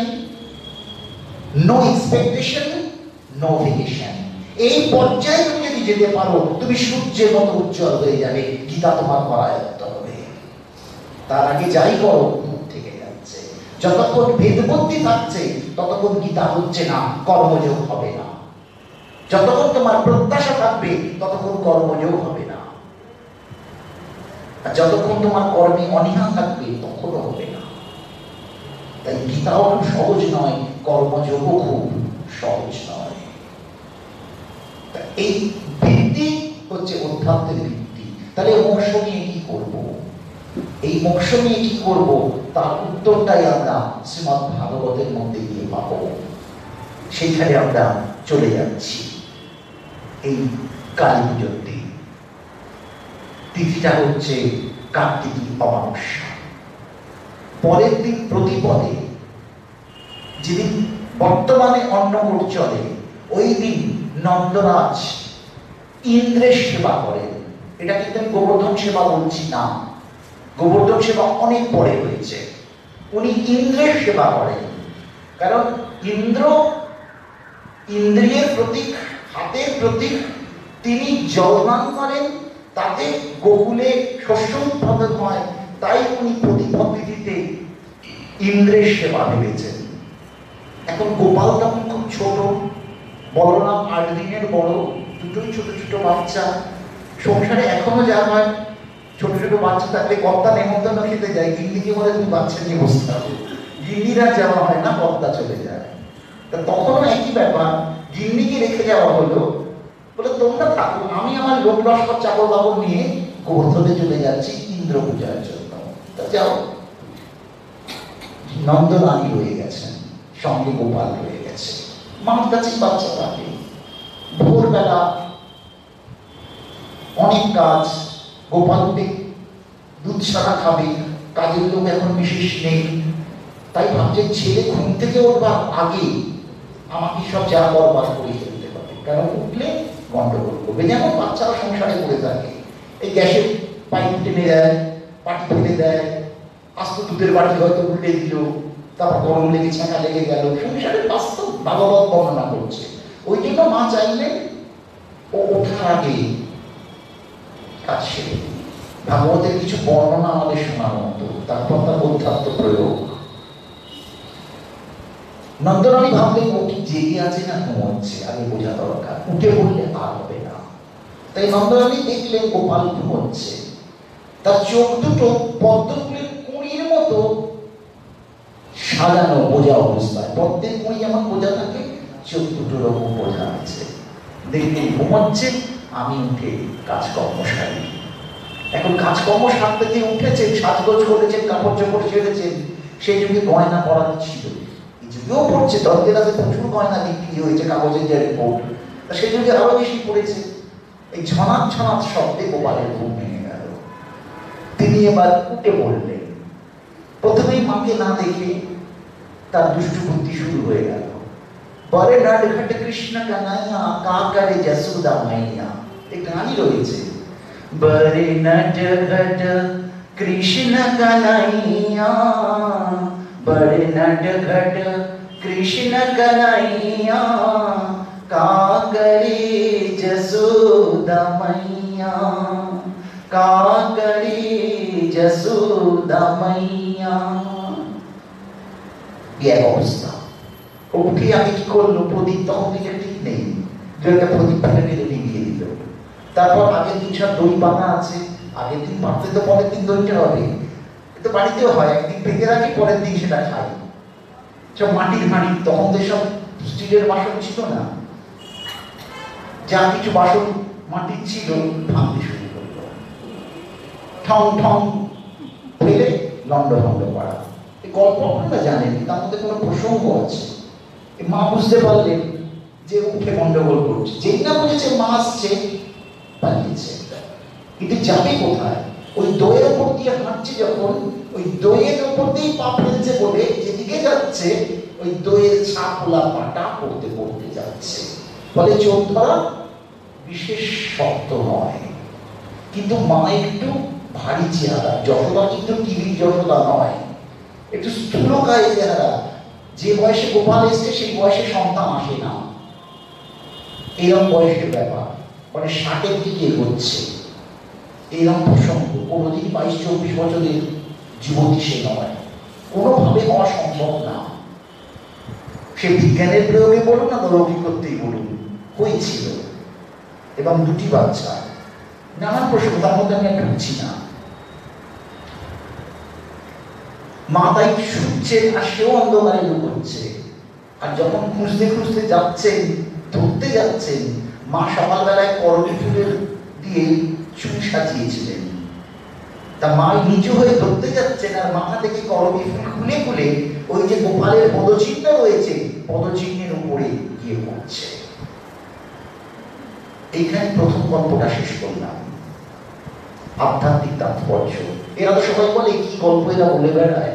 no expectation, no vacation. এই পর্যায়ে তুমি যদি যেতে পারো, তুমি সূর্যের মতো উজ্জ্বল হয়ে যাবে, গীতা তোমার পরায়ত্ত হবে। তার আগে যাই করো মুখ থেকে যাচ্ছে। যতক্ষণ ভেদবুদ্ধি থাকছে ততক্ষণ গীতা হচ্ছে না, কর্মযোগ হবে না। যতক্ষণ তোমার প্রত্যাশা থাকবে ততক্ষণ কর্মযোগ হবে না, আর যতক্ষণ তোমার কর্মে অনীহা থাকবে তখনও হবে না। তাই গীতাও খুব সহজ নয়, কর্মযোগও খুব সহজ নয়। এই ভিত্তি হচ্ছে অধ্যাত্মের ভিত্তি। তাহলে মোক্ষ নিয়ে কি করব? এই মোক্ষ নিয়ে কি করব, তার উত্তরটাই আমরা শ্রীমদ্ ভাগবতের মধ্যে গিয়ে পাব। সেইখানে আমরা চলে যাচ্ছি। এই কালী পুজোর দিন, তিথিটা হচ্ছে কার্তিকী অমাবস্যা। পরের দিন প্রতিপদে, যেদিন বর্তমানে অন্নকূট চলে, ওই দিন নন্দরাজ ইন্দ্রের সেবা করেন। এটা কিন্তু আমি গোবর্ধন সেবা বলছি না, গোবর্ধন সেবা অনেক পরে হয়েছে। উনি ইন্দ্রের সেবা করেন, কারণ ইন্দ্র ইন্দ্রিয়ের প্রতীক, হাতের প্রতীক। তিনি জলদান করেন, তাতে গোকুলে শস্য উৎপাদন হয়। তাই উনি প্রতিপত্তিতে ইন্দ্রের সেবা ভেবেছেন। এখন গোপাল তখন খুব ছোট, বলরাম 8 দিনের বড়, দুটোই ছোট ছোট বাচ্চা। সংসারে এখনো যা হয়, ছোট ছোট বাচ্চা থাকলে কর্তা নেমন্তন্ন খেতে যায়, গিন্নিকে বলে তুমি বাচ্চা নিয়ে বসতে হবে। গিন্নিরা যাওয়া হয় না, কর্তা চলে যায়। তা তখনও একই ব্যাপার, গিন্নিকে রেখে যাওয়া হলো, বলে তোমরা থাকো, আমি আমার লোক লস্কর চাকর বাবর নিয়ে গোবর্ধনে চলে যাচ্ছি ইন্দ্র পূজার জন্য। তা যাও। নন্দরানী রয়ে গেছেন, সঙ্গে গোপাল রয়ে গেছে, মার কাছে বাচ্চা থাকে। ভোরবেলা অনেক কাজ, গোপাল দুধ ছাড়া খাবে, কাজের লোক এখন বিশেষ নেই। তাই ভাবছে ছেলে ঘুম থেকে উঠবার আগে আমাকে সব যা বরবাদ করে ফেলতে হবে, কারণ উঠলে গন্ডগোল করবে। যেমন বাচ্চারা সংসারে পড়ে থাকে, এই গ্যাসের পাইপ টেনে দেয়, বাটি ফেলে দেয়, আস্ত দুধের বাটি হয়তো উল্টে দিল, তারপর গরম লেগে ছ্যাঁকা লেগে গেল। সংসারের বাস্তব ভাগবত বর্ণনা করছে। ওই জন্য মা চাইলেন ও ওঠার আগে কাজ সেরে। ভাগবতের কিছু বর্ণনা আমাদের শোনার মতো, তারপর তার অধ্যাত্ম প্রয়োগ। নন্দরানী ভাবলেন ও কি জেগে আছে না ঘুমোচ্ছে, আগে বোঝা দরকার, উঠে পড়লে আর হবে না। তাই নন্দরানী দেখলেন গোপাল ঘুমোচ্ছে, তার চোখ দুটো পদ্মফুলের কুঁড়ির মতো সাজানো, বোঝা অবস্থায়। পদ্মের কুঁড়ি যেমন বোঝা থাকে, চোখ দুটো রকম বোঝা আছে। দেখলেন ঘুমোচ্ছে, আমি উঠে কাজকর্ম সারি। এখন কাজকর্ম সারতে যে উঠেছেন, সাজগোজ করেছেন, কাপড় চোপড় ছেড়েছেন, সেই যুগে গয়না পরানো ছিল। এই যুগেও পড়ছে, দরজেরাতে প্রচুর গয়না বিক্রি হয়েছে, কাগজের যে রিপোর্ট, সেই যুগে আরো বেশি পড়েছে। এই ঝনাত ঝনাত শব্দে গোপালের ঘুম ভেঙে গেল। তিনি এবার উঠে পড়লেন। প্রথমেই মাকে না দেখে তার দুষ্টু বুদ্ধি শুরু হয়ে গেল। বলে নটঘট কৃষ্ণ কানাইয়া কা করে যশোদা মাইয়া, এই গানই রয়েছে। বরে নটঘট কৃষ্ণ কানাইয়া, বরে নটঘট কৃষ্ণ কানাইয়া কা করে যশোদা মাইয়া, কা করে যশোদা মাইয়া। এক অবস্থা। উঠে আমি কি করলো, প্রদীপ তখন থেকে ঠিক নেই, দু একটা প্রদীপ ফেলে ফেলে নিভিয়ে দিল। তারপর আগের দিন সব দই বাঁধা আছে, আগের দিন বাঁধতে তো পরের দিন দইটা হবে, তো বাড়িতেও হয়, একদিন পেতে রাখি, পরের দিন সেটা খাই। সব মাটির হাঁড়ি, তখন তো সব স্টিলের বাসন ছিল না, যা কিছু বাসন মাটির ছিল ভাঙতে শুরু করলো, ঠং ঠং ফেলে লন্ড ভন্ড করা। এই গল্প আপনারা জানেন, তার মধ্যে কোনো প্রসঙ্গ আছে। মা বুঝতে পারলেন যে উঠে গন্ডগোল করছে, যেই না বুঝেছে মা আসছে, পালিয়েছে। কিন্তু যাবে কোথায়? ওই দইয়ের উপর দিয়ে হাঁটছে যখন, ওই দইয়ের উপর দিয়েই পা ফেলছে বলে যেদিকে যাচ্ছে, ওই দইয়ের ছাপলা পাটা পড়তে পড়তে যাচ্ছে। ফলে চোখ ধরা বিশেষ শক্ত নয়, কিন্তু মা একটু ভারী চেহারা। যশোদা কিন্তু টিভির যশোদা নয়, একটু স্থূলকায় চেহারা। যে বয়সে গোপাল এসছে সেই বয়সে সন্তান আসে না, এরকম বয়সের ব্যাপার, মানে 60-এর দিকে এগোচ্ছে, এরকম প্রসঙ্গ। কোনোদিন 22-24 বছরের যুবতী সে নয়, কোনোভাবে হওয়া সম্ভব না। সে বিজ্ঞানের প্রয়োগে বলুন না লৌকিকত্বেই বলুন, হয়েছিল, এবং 2টি বাচ্চা, নানান প্রসঙ্গ, তার মধ্যে আমি ঢুকছি না। মা তাই শুনছেন, আর সেও অন্ধকারে লুকোচ্ছে। আর যখন খুঁজতে খুঁজতে যাচ্ছেন, ধরতে যাচ্ছেন, মা সকালবেলায় করবী ফুলের দিয়ে চুল সাজিয়েছিলেন। তা মা নিচু হয়ে ধরতে যাচ্ছেন, আর মাথা থেকে করবী ফুল খুলে খুলে ওই যে গোপালের পদচিহ্ন রয়েছে, পদচিহ্নের উপরে গিয়ে পড়ছে। এইখানে প্রথম গল্পটা শেষ করলাম। আধ্যাত্মিক তাৎপর্য। এরা তো সবাই বলে কি গল্প এরা বলে বেড়ায়।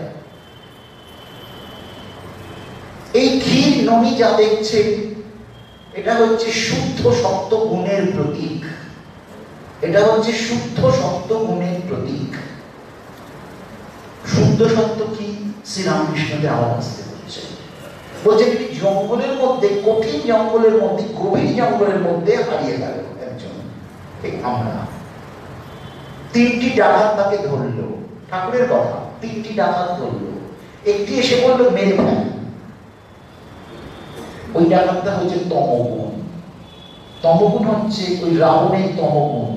এই ক্ষীর ননি যা দেখছেন, এটা হচ্ছে শুদ্ধ সত্য গুণের প্রতীক। এটা হচ্ছে শুদ্ধ সত্য গুণের প্রতীক। শুদ্ধ সত্য কি? শ্রীরামকৃষ্ণকে আবার আসতে বলছে। বলছে কি জঙ্গলের মধ্যে, কঠিন জঙ্গলের মধ্যে, গভীর জঙ্গলের মধ্যে হারিয়ে গেল একজন, আমরা। 3টি ডাকাত তাকে ধরলো, ঠাকুরের কথা, 3টি ডাকাত ধরলো। একটি এসে বললো মেরে ফেল। ওই ডাকাতটা হচ্ছে তমগুণ। তমগুণ হচ্ছে ওই রাবণের তমগুণ।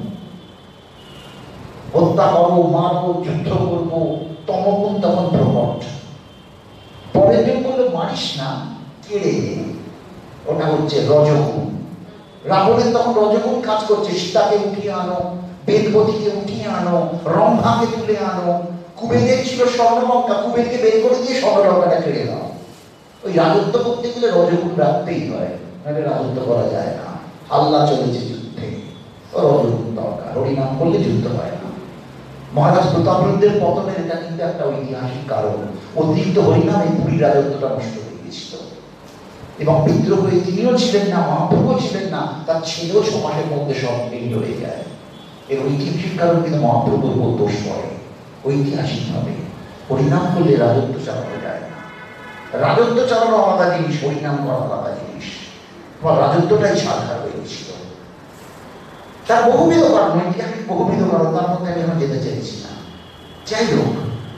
হত্যা করবো, মারবো, যুদ্ধ করবো, তমগুণ তখন প্রকট। পরের জন বললো মারিস না, কেড়ে নে, ওটা হচ্ছে রজগুণ। রাবণের তখন রজগুণ কাজ করছে, সীতাকে উঠিয়ে আনো, বেদবতীকে উঠিয়ে আনো, রম্ভাকে তুলে আনো। কুবেরের ছিল স্বর্ণলঙ্কা, কুবেরকে বের করে দিয়ে স্বর্ণলঙ্কাটা কেড়ে দাও। ওই রাজত্ব করতে গেলে রজগুণ রাখতেই হয়, নাহলে রাজত্ব করা যায় না। আল্লাহ চলেছে যুদ্ধে, রজগুণ দরকার, হরিনাম করলে যুদ্ধ হয় না। মহারাজ প্রতাপরুদ্রের পতনের এটা কিন্তু একটা ঐতিহাসিক কারণ। অতিরিক্ত হরিনামে পুরী রাজত্বটা নষ্ট হয়ে গেছিল, এবং বিদ্রোহ হয়ে তিনিও ছিলেন না, মহাপ্রভুও ছিলেন না, তার ছেলেও 6 মাসের মধ্যে সব বিলীন হয়ে যায়। এর ঐতিহাসিক কারণ কিন্তু মহাপ্রভুর উপর দোষ পড়ে। ঐতিহাসিকভাবে হরিনাম করলে রাজত্ব চালানো যায় না। রাজত্ব চালানো আলাদা জিনিস, হরিনাম করা আলাদা জিনিস। তোমার রাজত্বটাই সাধারণ হয়েছিল। তার বহুবিধ কারণ, ঐতিহাসিক বহুবিধ কারণ, তার মধ্যে আমি এখন যেতে চাইছি না। যাই হোক,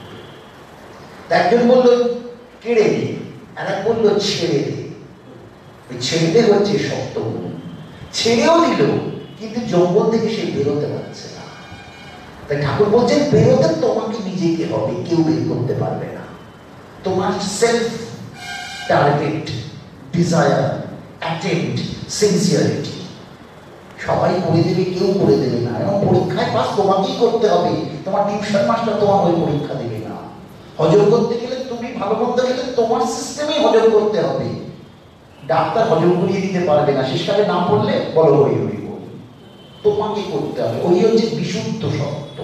একজন বললো কেড়ে দে, আর এক বললো ছেড়ে দে। ওই ছেড়ে দে হচ্ছে শক্ত, ছেড়েও দিল কিন্তু জঙ্গল থেকে সে বেরোতে পারছে না। তাই ঠাকুর বলছেন বেরোতে তোমাকে নিজেকে হবে, কেউ বের করতে পারবে না। তোমার self target, desire, attempt, sincerity সবাই করে দেবে, কেউ করে দেবে না। এবং পরীক্ষায় পাস তোমাকেই করতে হবে, তোমার টিউশন মাস্টার তোমার ওই পরীক্ষা দেবে না। হজম করতে গেলে তুমি ভালো মন্দ গেলে তোমার সিস্টেমেই হজম করতে হবে। ডাক্তার হজম করিয়ে দিতে পারবে না, শেষকালে না পড়লে বলো ওই ওই তোমাকে করতে হবে। ওই হচ্ছে বিশুদ্ধ সত্য,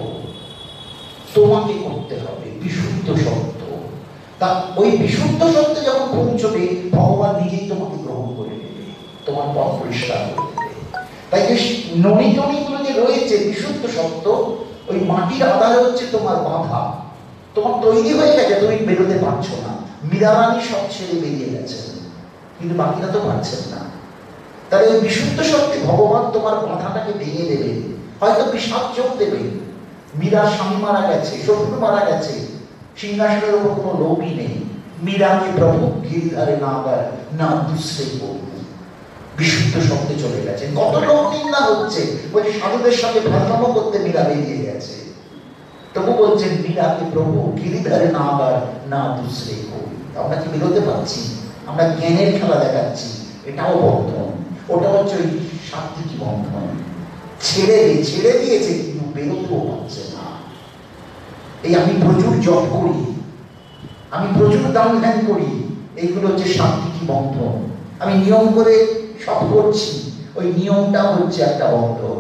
তোমাকে করতে হবে বিশুদ্ধ সত্য। তা ওই বিশুদ্ধ সত্যে যখন পৌঁছবে ভগবান নিজেই তোমাকে গ্রহণ করে নেবে, তোমার পথ পরিষ্কার করে দেবে। তাই যে ননি টনিগুলো যে রয়েছে বিশুদ্ধ সত্য, ওই মাটির আধার হচ্ছে তোমার বাধা। তোমার তৈরি হয়ে গেছে, তুমি বেরোতে পারছো না। মীরারানী সব ছেড়ে বেরিয়ে গেছেন, কিন্তু বাকিরা তো পারছেন না। তাহলে ওই বিশুদ্ধ সত্যে ভগবান তোমার বাধাটাকে ভেঙে দেবেন, হয়তো বিষাদ যোগ দেবেন। মীরার স্বামী মারা গেছে, শ্বশুর মারা গেছে, সিংহাসনের উপর কোনো লোভই নেই। মীরাকে প্রভু গিরিধারে না গায় না দুসরে করবো, বিশুদ্ধ সত্যে চলে গেছে। কত লোক নিন্দা হচ্ছে, বলছে সাধুদের সঙ্গে ভারসাম্য করতে মীরা বেরিয়ে গেছে। তবু বলছেন মীরাকে প্রভু গিরিধারে না গায় না দুসরে করবো। আমরা কি বেরোতে পারছি? আমরা জ্ঞানের খেলা দেখাচ্ছি, এটাও বন্ধন। ওটা হচ্ছে ওই সাত্বিকী বন্ধন। ছেড়ে দিয়েছে কিন্তু বেরোতেও পারছে না। এই আমি প্রচুর জপ করি, আমি প্রচুর দান ধ্যান করি, এইগুলো হচ্ছে সাত্বিকী বন্ধন। আমি নিয়ম করে সব করছি, ওই নিয়মটা হচ্ছে একটা বন্ধন।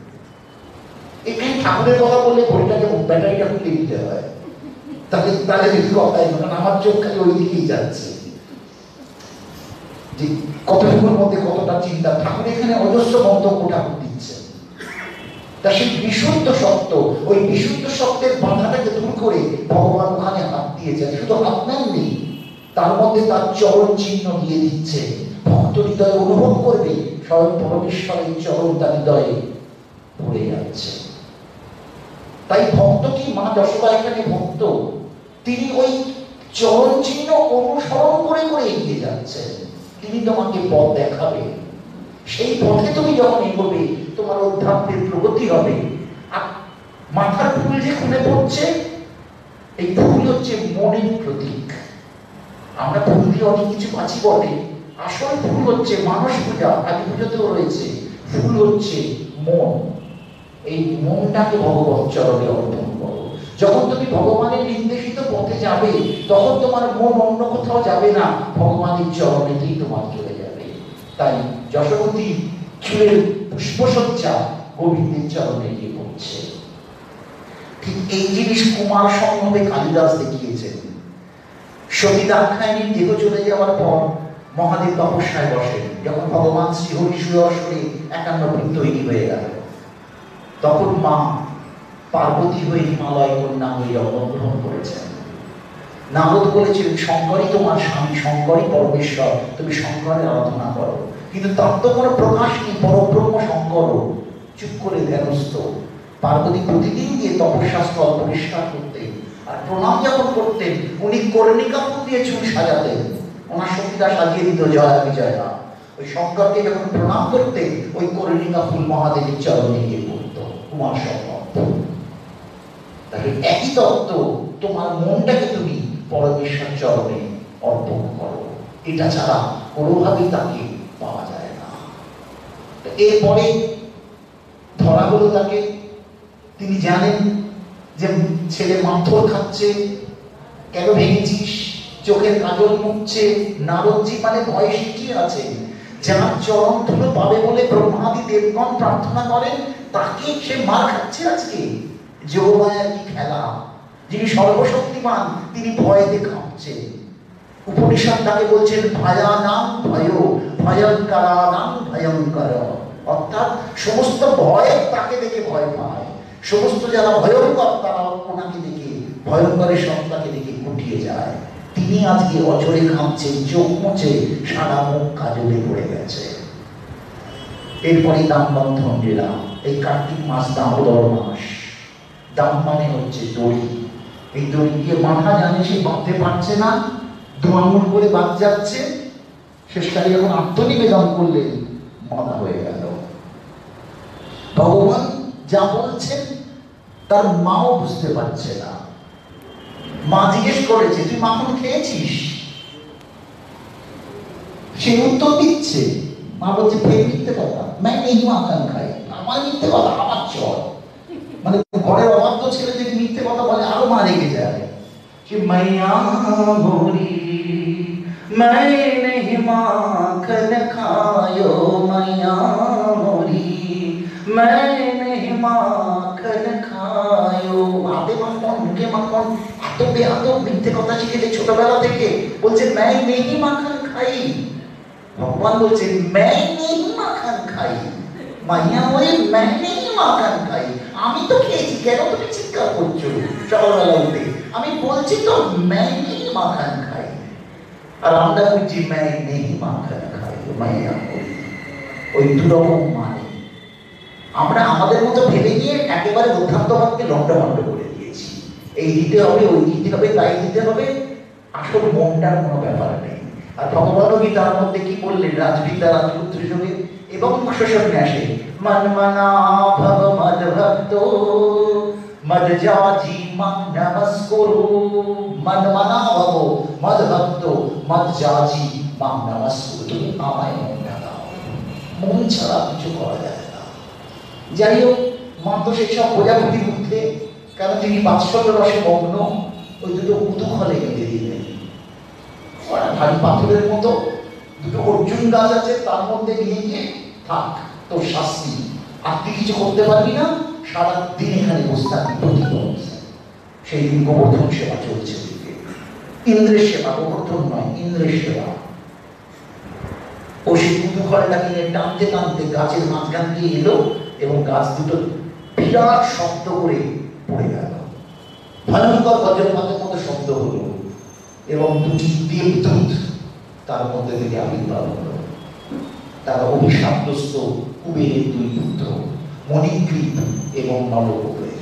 এখানে ঠাকুরের কথা বললে ঘড়িটাকে ব্যাটারিটা খুলে দিতে হয়, তাহলে কথাই না, কারণ আমার চোখ খালি ওই দিকেই যাচ্ছে যে কতটুকুর মধ্যে কতটা চিন্তা। ঠাকুর এখানে অজস্র মন্তব্য ঠাকুর দিচ্ছে। তা সেই বিশুদ্ধ সত্য, ওই বিশুদ্ধ সত্যের বাধাটাকে দূর করে ভগবান ওখানে হাত দিয়েছেন। শুধু হাত নেননি, তার মধ্যে তার চরণ চিহ্ন দিয়ে দিচ্ছে। ভক্ত হৃদয়ে অনুভব করবে স্বয়ং পরমেশ্বরের চরণ তার হৃদয়ে পড়ে যাচ্ছে। তাই ভক্ত কি, মা যশোদা এখানে ভক্ত, তিনি ওই চরণ চিহ্ন অনুসরণ করে করে এগিয়ে যাচ্ছেন। তিনি তোমাকে পথ দেখাবে, সেই পথে তুমি যখন এগোবে তোমার অধ্যাত্মের প্রগতি হবে। আর মাথার ফুল যে খুলে পড়ছে, এই ফুল হচ্ছে মনের প্রতীক। আমরা ফুল দিয়ে অনেক কিছু বাঁচি বটে, আসল ফুল হচ্ছে মানস পূজা, আদি পুজোতেও রয়েছে। ফুল হচ্ছে মন। এই মনটাকে ভগবত চরণে অর্পণ করো। যখন তুমি ভগবানের নির্দেশিত পথে যাবে, তখন তোমার মন অন্য কোথাও যাবে না, ভগবানের চরণেতেই তোমার চলে যাবে। তাই যশোবতী চুলের পুষ্পসজ্জা গোবিন্দের চরণে গিয়ে পড়ছে। ঠিক এই জিনিস কুমার সম্ভবে কালিদাস দেখিয়েছেন। সতী দাক্ষায়ণীর দেহ চলে যাওয়ার পর মহাদেব তপস্যায় বসেন। যখন ভগবান শ্রীহরি সুদর্শনে 51 তৈরি হয়ে গেল, তখন মা পার্বতী হয়ে হিমালয় কন্যা হয়ে জন্মগ্রহণ করেছেন। নারদ বলেছেন শঙ্করই তোমার স্বামী, শঙ্করই পরমেশ্বর, তুমি শঙ্করের আরাধনা করো। কিন্তু তার তো কোনো প্রকাশ নেই, পরব্রহ্ম শঙ্কর। চুপ করে ধ্যানস্থ। পার্বতী প্রতিদিন গিয়ে তপস্যা স্থল পরিষ্কার করতেন, আর প্রণাম যখন করতেন উনি কর্ণিকা ফুল দিয়ে চুল সাজাতেন। ওনার সঙ্গীরা সাজিয়ে দিত জয়া বিজয়া। ওই শঙ্করকে যখন প্রণাম করতেন, ওই কর্ণিকা ফুল মহাদেবের চরণে গিয়ে পড়ত, কুমার সম্ভব। তাহলে একই তত্ত্ব, তোমার মনটাকে তুমি পরমেশ্বর চরণে অর্পণ করো। এটা ছাড়া কোনোভাবেই তাকে পাওয়া যায় না। এরপরে ধরা হলো তাকে। তিনি জানেন যে ছেলে মাথর খাচ্ছে, কেন ভেঙেছিস, চোখের কাজল মুছছে। নারদজি মানে ভয় শিখিয়ে আছে, যার চরণ ধুলো পাবে বলে ব্রহ্মাদি দেবগণ প্রার্থনা করেন, তাকে সে মার খাচ্ছে আজকে। যোগমায়ার কি খেলা! যিনি সর্বশক্তিমান তিনি ভয়তে কাঁপছে। উপনিষদ তাকে বলছেন ভয়ানাং ভয় ভয়ঙ্করানাং ভয়ঙ্কর। অর্থাৎ সমস্ত ভয় তাকে দেখে ভয় পায়, সমস্ত যারা ভয়ঙ্কর তারা ওনাকে দেখে ভয়ঙ্করের সত্তাকে দেখে গুটিয়ে যায়। তিনি আজকে অঝরে ঘামছেন, চোখ মুছে সারা মুখ কাজলে পড়ে গেছে। এরপরে দামবন্ধন লীলা। এই কার্তিক মাস দামোদর মাস। দাম মানে হচ্ছে দড়ি। এই দড়ি দিয়ে বাঁধা, জানে সে বাঁধতে পারছে না, দোয়াঙ্গুল করে বাদ যাচ্ছে, শেষকালে যখন আত্মনিবেদন করলেন বাঁধা হয়ে গেল। ভগবান যা বলছেন তার মাও বুঝতে পারছে না। মা জিজ্ঞেস করেছে, তুই মাখন খেয়েছিস? সে উত্তর দিচ্ছে, মা বলছে ফের মিথ্যে কথা, मैं नहीं মাখন খাই। আমার মিথ্যে কথা, আমার চল। মানে ঘরের অবাধ্য ছেলে যদি মিথ্যে কথা বলে আরো মা রেগে যায়। कि मैया मोरी मैं नहीं माखन खायो, मैया मोरी मैं नहीं माखन खायो। হাতে মাখন, মুখে মাখন, এত বেয়াদব মিথ্যে কথা শিখেছে ছোটবেলা থেকে। বলছে मैं नहीं মাখন খাই। ভগবান বলছে मैं नहीं মাখন খাই। মাইয়া মোরি मैं नहीं মাখন খাই। আমি তো খেয়েছি, কেন তুমি চিৎকার করছো সকালবেলা উঠে? আমি বলছি তো मैं नहीं মাখন খাই। আর আমরা বলছি मैं नहीं মাখন খাই। মাইয়া মোরি ওই দুরকম মানে আমরা আমাদের মতো ভেবে নিয়ে একেবারে অধ্যাত্মবাদকে লন্ডভন্ড করে দিয়েছি। এই দিতে হবে, ওই দিতে হবে, তাই দিতে হবে। আসল মনটার কোনো ব্যাপার নেই। আর ভগবানও তার মধ্যে কি বললেন? রাজবিদ্যা রাজপুত্র যোগে এবং সন্ন্যাসে মনমনা ভব মদ ভক্ত মদ যাজি মন নমস্কুরু। মনমনা ভব মদ ভক্ত মদ যাজি মন নমস্কুরু। তুমি আমায় মনটা দাও, মন ছাড়া কিছু করা যায় না। যাই হোক, মা তো সেসব প্রজাপতির মধ্যে, কারণ তিনি বাৎসল্য রসে মগ্ন, ওই দুটো কুতুহলে বেঁধে দিলেন। ভারী পাথরের মতো দুটো অর্জুন গাছ আছে, তার মধ্যে নিয়ে গিয়ে থাক, তোর শাস্তি। আর তুই কিছু করতে পারবি না, সারাদিন এখানে বসে থাকবি প্রতিদিন। সেই দিন গোবর্ধন সেবা চলছে, ইন্দ্রের সেবা, গোবর্ধন নয়, ইন্দ্রের সেবা। ও সেই কুতুহলটাকে নিয়ে টানতে টানতে গাছের মাঝখান দিয়ে এলো এবং গাছ দুটো বিরাট শব্দ করে পড়ে গেল। ভয়ঙ্কর বজ্রপাতের মতো শব্দ হলো এবং দুটি দেবদূত তার মধ্যে থেকে আবির্ভাব হলো। তারা অভিশাপগ্রস্ত কুবেরের দুই পুত্র, মণিগ্রীব এবং নলকূপের।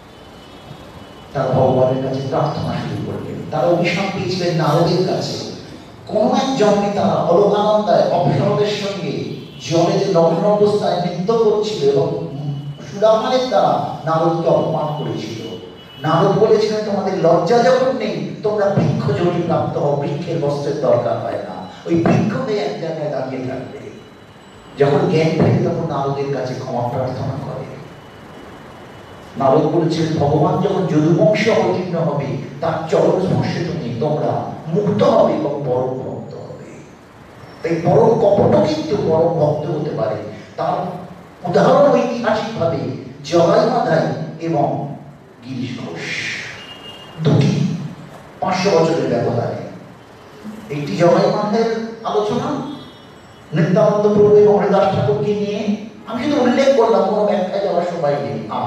তারা ভগবানের কাছে প্রার্থনা শুরু করলেন। তারা অভিশাপ পেয়েছিলেন নারদের কাছে। কোন এক জন্মে তারা অলকানন্দায় অপসরদের সঙ্গে জলে যে লগ্ন অবস্থায় নৃত্য করছিল এবং সুদামানের দ্বারা নারদকে অপমান করেছিল। নারদ বলেছিলেন, তোমাদের লজ্জা যখন নেই, তোমরা বৃক্ষ জমি প্রাপ্ত হও, বৃক্ষের বস্ত্রের দরকার হয় না, ওই বৃক্ষ হয়ে এক জায়গায় দাঁড়িয়ে থাকবে। যখন জ্ঞান ফেরে তখন নারদের কাছে ক্ষমা প্রার্থনা করে। নারদ বলেছিলেন, ভগবান যখন যদুবংশে অবতীর্ণ হবে, তার চরণ স্পর্শে তুমি তোমরা মুক্ত হবে এবং পরম ভক্ত হবে। তাই পরম কপট কিন্তু পরম ভক্ত হতে পারে। তার উদাহরণ ঐতিহাসিকভাবে জগাই মাধাই এবং গিরিশ ঘোষ, দুটি 500 বছরের ব্যবধানে। একটি জগাই মাধাইয়ের আলোচনা নিত্যানন্দ প্রভু এবং হরিদাস ঠাকুরকে নিয়ে, আমি শুধু উল্লেখ করলাম, কোনো ব্যাখ্যায় যাওয়ার সময় নেই। আর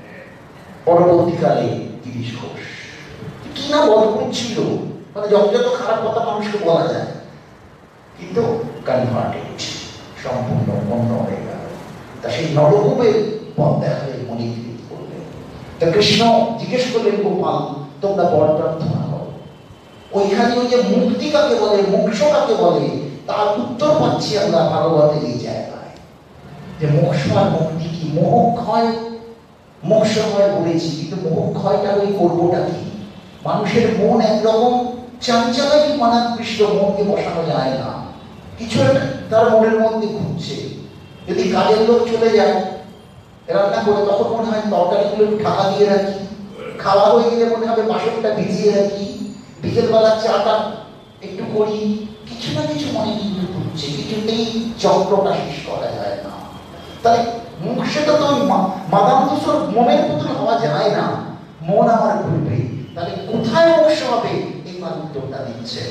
পরবর্তীকালে গিরিশ ঘোষ কি না অদ্ভুত ছিল, মানে যত খারাপ কথা মানুষকে বলা যায়, কিন্তু কনভার্টেড, সম্পূর্ণ অন্য হয়ে গেল। তা সেই নরকূপের পথ দেখালে মণিগ্রীব করলেন। তা কৃষ্ণ জিজ্ঞেস করলেন, গোপাল তোমরা বর প্রার্থনা করো। ওইখানে ওই যে মুক্তি কাকে বলে, মোক্ষ কাকে বলে, তার উত্তর পাচ্ছি আমরা ভাগবতের এই জায়গায়। যে মোক্ষ আর মুক্তি কি? মোহক্ষয় মোক্ষ হয় বলেছি, কিন্তু মোহক্ষয়টা ওই করবোটা কি? মানুষের মন একরকম চাঞ্চল্যই মানাকৃষ্ট, মনকে বসানো যায় না। কিছু তার মনের মধ্যে ঘুরছে। যদি কাজের লোক চলে যায় রান্না করে, তখন মনে হয় তরকারিগুলো ঢাকা দিয়ে রাখি, খাওয়া হয়ে গেলে মনে হবে বাসনটা ভিজিয়ে রাখি, বিকেলবেলা চাটা একটু করি, কিছু না কিছু মনে কিন্তু ঘুরছে, কিছুতেই চক্রটা শেষ করা যায় না। তাই মুখটা তো মাদামদুসর মনের মতন হওয়া যায় না, মন আমার ঘুরবে। তাহলে কোথায় মোক্ষ হবে, এইবার উত্তরটা দিচ্ছেন।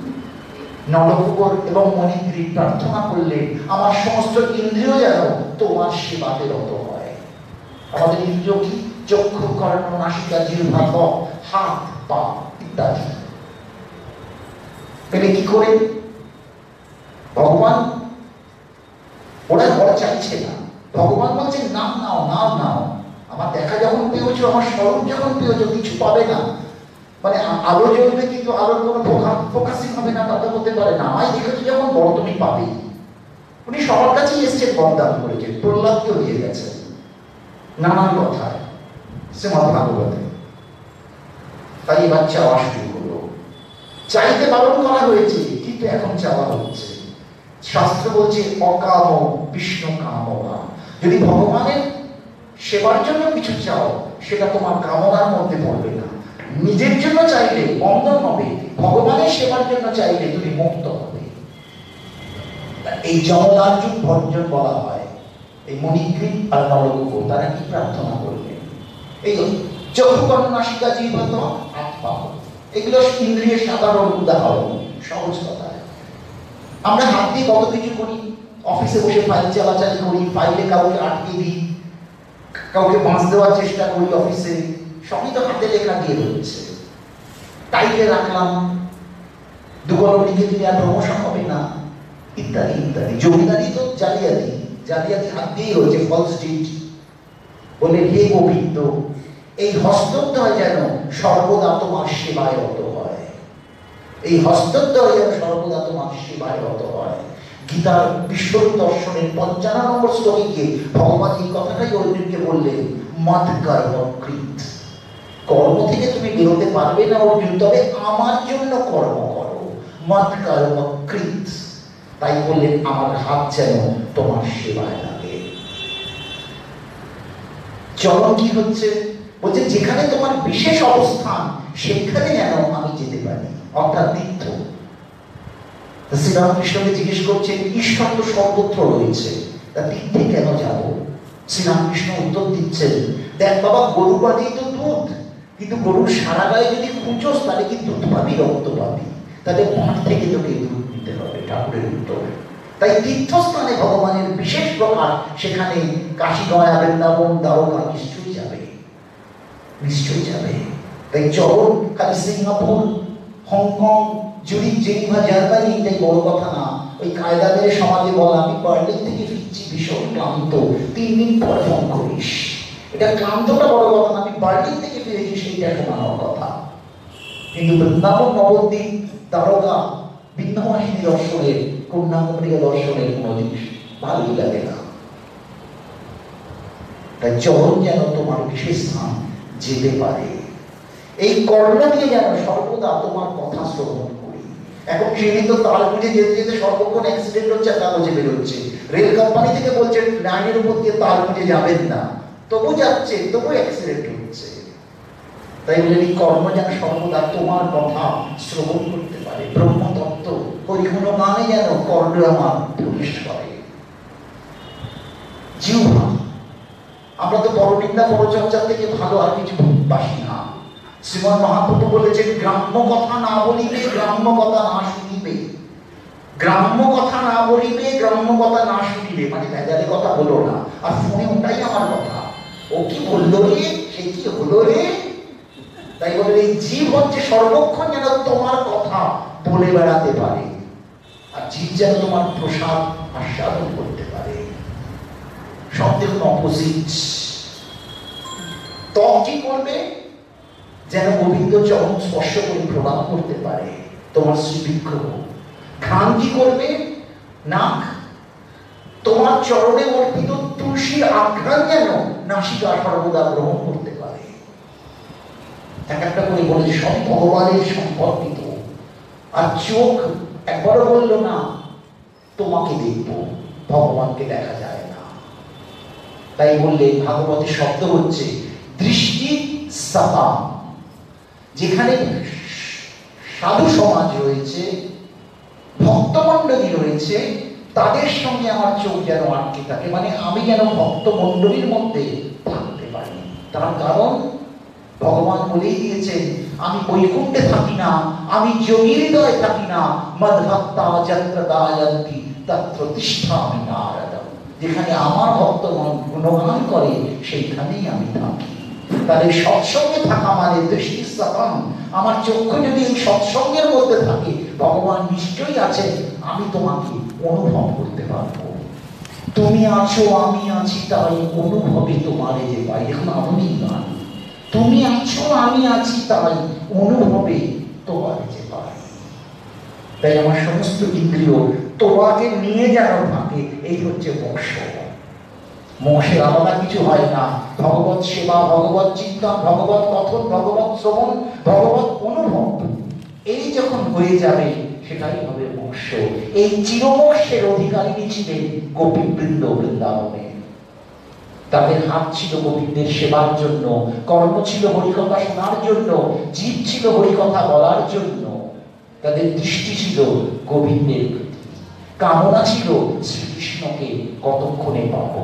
নলকূপর এবং মণিগ্রীব প্রার্থনা করলে আমার সমস্ত ইন্দ্রিয় যেন তোমার সেবাতে রত হয়। আমাদের ইন্দ্রিয় কি? চক্ষু, কর্ণ, নাসিকা, জিহ্বা, ত্বক, হাত, পা ইত্যাদি। পেলে কি করে? ভগবান ওরা চাইছে না, ভগবান বলছে নাম নাও, নাম নাও। আমার দেখা যখন পেয়েছো, আমার স্বরূপ যখন পেয়েছো, কিছু পাবে না। মানে আলো জ্বলবে কিন্তু আলোর কোনো ফোকাসিং হবে না, তাতে হতে পারে না। আমায় দেখেছো যখন, বড় তুমি পাবেই। উনি সবার কাছেই এসছেন, বরদান করেছেন, প্রহ্লাদকেও দিয়ে গেছেন নানান কথায় শ্রীমদ্ ভাগবতে। তাই এবার চাওয়া শুরু হলো। চাইতে বারণ করা হয়েছে, কিন্তু এখন চাওয়া হচ্ছে। শাস্ত্র বলছে অকাম বিষ্ণু কামনা। যদি ভগবানের সেবার জন্য কিছু চাও, সেটা তোমার কামনার মধ্যে পড়বে না। নিজের জন্য চাইলে বন্ধন হবে, ভগবানের সেবার জন্য চাইলে তুমি মুক্ত হবে। এই যমলার্জুন ভঞ্জন বলা হয়। এই মণিগ্রীব আর নরগোপ তারা কি প্রার্থনা করলেন? এই চক্ষু, কর্ণ, নাসিকা, জিহ্বা, ত্বক, হাত, পা, এগুলো ইন্দ্রিয়ের সাধারণ উদাহরণ, সহজ কথা। আমরা হাত দিয়ে কত কিছু করি। অফিসে বসে ফাইল চালাচালি করি, ফাইলে কাউকে আটকে দিই, কাউকে বাঁচ দেওয়ার চেষ্টা করি অফিসে, সবই তো হাতে লেখা দিয়ে হচ্ছে। টাইটে রাখলাম, দুকলম লিখে দিলে আর প্রমোশন হবে না, ইত্যাদি ইত্যাদি। জমিদারি তো জালিয়াতি, জালিয়াতি হাত দিয়েই হয়েছে, ফলস ডিট। বলে হে গোবিন্দ, এই হস্তদ্বয় যেন সর্বদা তোমার সেবায় রত হয়, এই হস্তদ্বয় যেন সর্বদা তোমার সেবায় রত হয়। গীতার বিশ্বরূপ দর্শনের 55 নম্বর শ্লোকে গিয়ে ভগবান এই কথাটাই অর্জুনকে বললেন, মদ কর্মকৃত। কর্ম থেকে তুমি বেরোতে পারবে না অর্জুন, তবে আমার জন্য কর্ম করো, মদ কর্মকৃত। তাই বললেন আমার হাত যেন তোমার সেবায় লাগে। চরণ কি হচ্ছে? বলছে যেখানে তোমার বিশেষ অবস্থান, সেখানে যেন আমি যেতে পারি, অর্থাৎ তীর্থ। শ্রীরামকৃষ্ণকে জিজ্ঞেস করছেন, ঈশ্বর তো সর্বত্র রয়েছে, তা তীর্থে কেন যাব? শ্রীরামকৃষ্ণ উত্তর দিচ্ছেন, দেখ বাবা, গরু বাঁধেই তো দুধ, কিন্তু গরুর সারা গায়ে যদি খুঁজোস, তাহলে কি দুধ পাবি? রক্ত পাবি। তাহলে মাঠ থেকে তোকে দুধ নিতে হবে, ঠাকুরের উত্তর। তাই তীর্থস্থানে ভগবানের বিশেষ প্রকার, সেখানে কাশী, গয়া, বৃন্দাবন, দ্বারকা নিশ্চয়ই যাবে, নিশ্চয়ই যাবে। তাই চরণ খালি Singapore, Hong Kong, Zurich, Geneva, Germany, এটাই বড় কথা না। ওই কায়দাদের সমাজে বলা, আমি বার্লিন থেকে ফিরছি ভীষণ ক্লান্ত, 3 দিন পর ফোন করিস। এটা ক্লান্তটা বড় কথা না, আমি বার্লিন থেকে ফিরেছি সেইটা শোনানোর কথা। কিন্তু বৃন্দাবন, নবদ্বীপ, দ্বারকা, বিন্ধ্যবাসিনী দর্শনের, কন্যাকুমারিকা দর্শনের কোনো জিনিস ভালোই লাগে না। তাই চরণ যেন তোমার বিশেষ স্থান যেতে পারে। এই কর্ণ দিয়ে যেন সর্বদা তোমার কথা শ্রবণ করি। এখন ট্রেনে তো তাল বুঝে যেতে যেতে সর্বক্ষণ অ্যাক্সিডেন্ট হচ্ছে, কাগজে বেরোচ্ছে। রেল কোম্পানি থেকে বলছে লাইনের উপর দিয়ে তাল বুঝে যাবেন না, তবু যাচ্ছে, তবু অ্যাক্সিডেন্ট হচ্ছে। তাই বলে এই কর্ম যেন সর্বদা তোমার কথা শ্রবণ করতে পারে। ব্রহ্মতত্ত্ব হরিগুণ গানে যেন কর্ণ আমার প্রবেশ করে। জিহ্বা, আমরা তো পরনিন্দা পরচর্চা থেকে ভালো আর কিছু বাসি না। শ্রীমৎ মহাপ্রভু বলেছেন, গ্রাম্য কথা না বলিবে, গ্রাম্য কথা না শুনিবে। গ্রাম্য কথা না বলিবে, গ্রাম্য কথা না শুনিবে, মানে ভেজালে কথা বলো না। আর ফোনে ওটাই আমার কথা, ও কি বললো রে, সে কি হলো রে। তাই বলে এই জীব হচ্ছে সর্বক্ষণ যেন তোমার কথা বলে বেড়াতে পারে, আর জীব যেন তোমার প্রসাদ আস্বাদন করতে পারে। শব্দের অপোজিট। ত্বক কি করবে? যেন গোবিন্দ চরণ স্পর্শ করে প্রণাম করতে পারে, তোমার শ্রীবিগ্রহ। ঘ্রাণ কি করবে? নাক তোমার চরণে অর্পিত তুলসীর আঘ্রাণ যেন নাসিকা সর্বদা গ্রহণ করতে পারে। এক একটা করে বলে সব ভগবানের সম্পর্কিত। আর চোখ একবারও বলল না তোমাকে দেখব, ভগবানকে দেখা যায় না। তাই বললে ভাগবতের শব্দ হচ্ছে দৃষ্টি সাপা। যেখানে সাধু সমাজ রয়েছে, ভক্তমণ্ডলী রয়েছে, তাদের সঙ্গে আমার চোখ যেন আটকে থাকে, মানে আমি যেন ভক্তমণ্ডলীর মধ্যে থাকতে পারি। তার কারণ ভগবান বলেই দিয়েছেন, আমি বৈকুণ্ঠে থাকি না, আমি যোগীর হৃদয়ে থাকি না, মদ্ভক্তা যত্র গায়ন্তি তত্র তিষ্ঠামি নারদম। যেখানে আমার ভক্তগণ গুণগান করে, সেইখানেই আমি থাকি। তাদের সৎসঙ্গে থাকা মানে দৃষ্টি স্থাপন। আমার চক্ষু যদি এই সৎসঙ্গের মধ্যে থাকে, ভগবান নিশ্চয়ই আছেন, আমি তোমাকে অনুভব করতে পারবো। তুমি আছো, আমি আছি, তাই অনুভবে তোমারে যে পাই। এখন আধুনিক গান, তুমি আছো, আমি আছি, তাই অনুভবে তোমারে যে পাই। তাই আমার সমস্ত ইন্দ্রিয় তোমাকে নিয়ে যেন থাকে, এই হচ্ছে মোক্ষ। মোক্ষের আলাদা কিছু হয় না। ভগবত সেবা, ভগবত চিন্তন, ভগবত কথন, ভগবত শ্রবণ, ভগবত অনুভব, এই যখন হয়ে যাবে সেটাই হবে মোক্ষ। এই চিরমোক্ষের অধিকারিণী ছিলেন গোপীবৃন্দ বৃন্দাবনে। তাদের হাত ছিল গোবিন্দের সেবার জন্য, কর্ম ছিল হরিকথা শোনার জন্য, জীব ছিল হরিকথা বলার জন্য। তাদের দৃষ্টি ছিল গোবিন্দের প্রতি, কামনা ছিল শ্রীকৃষ্ণকে কতক্ষণে পাবো।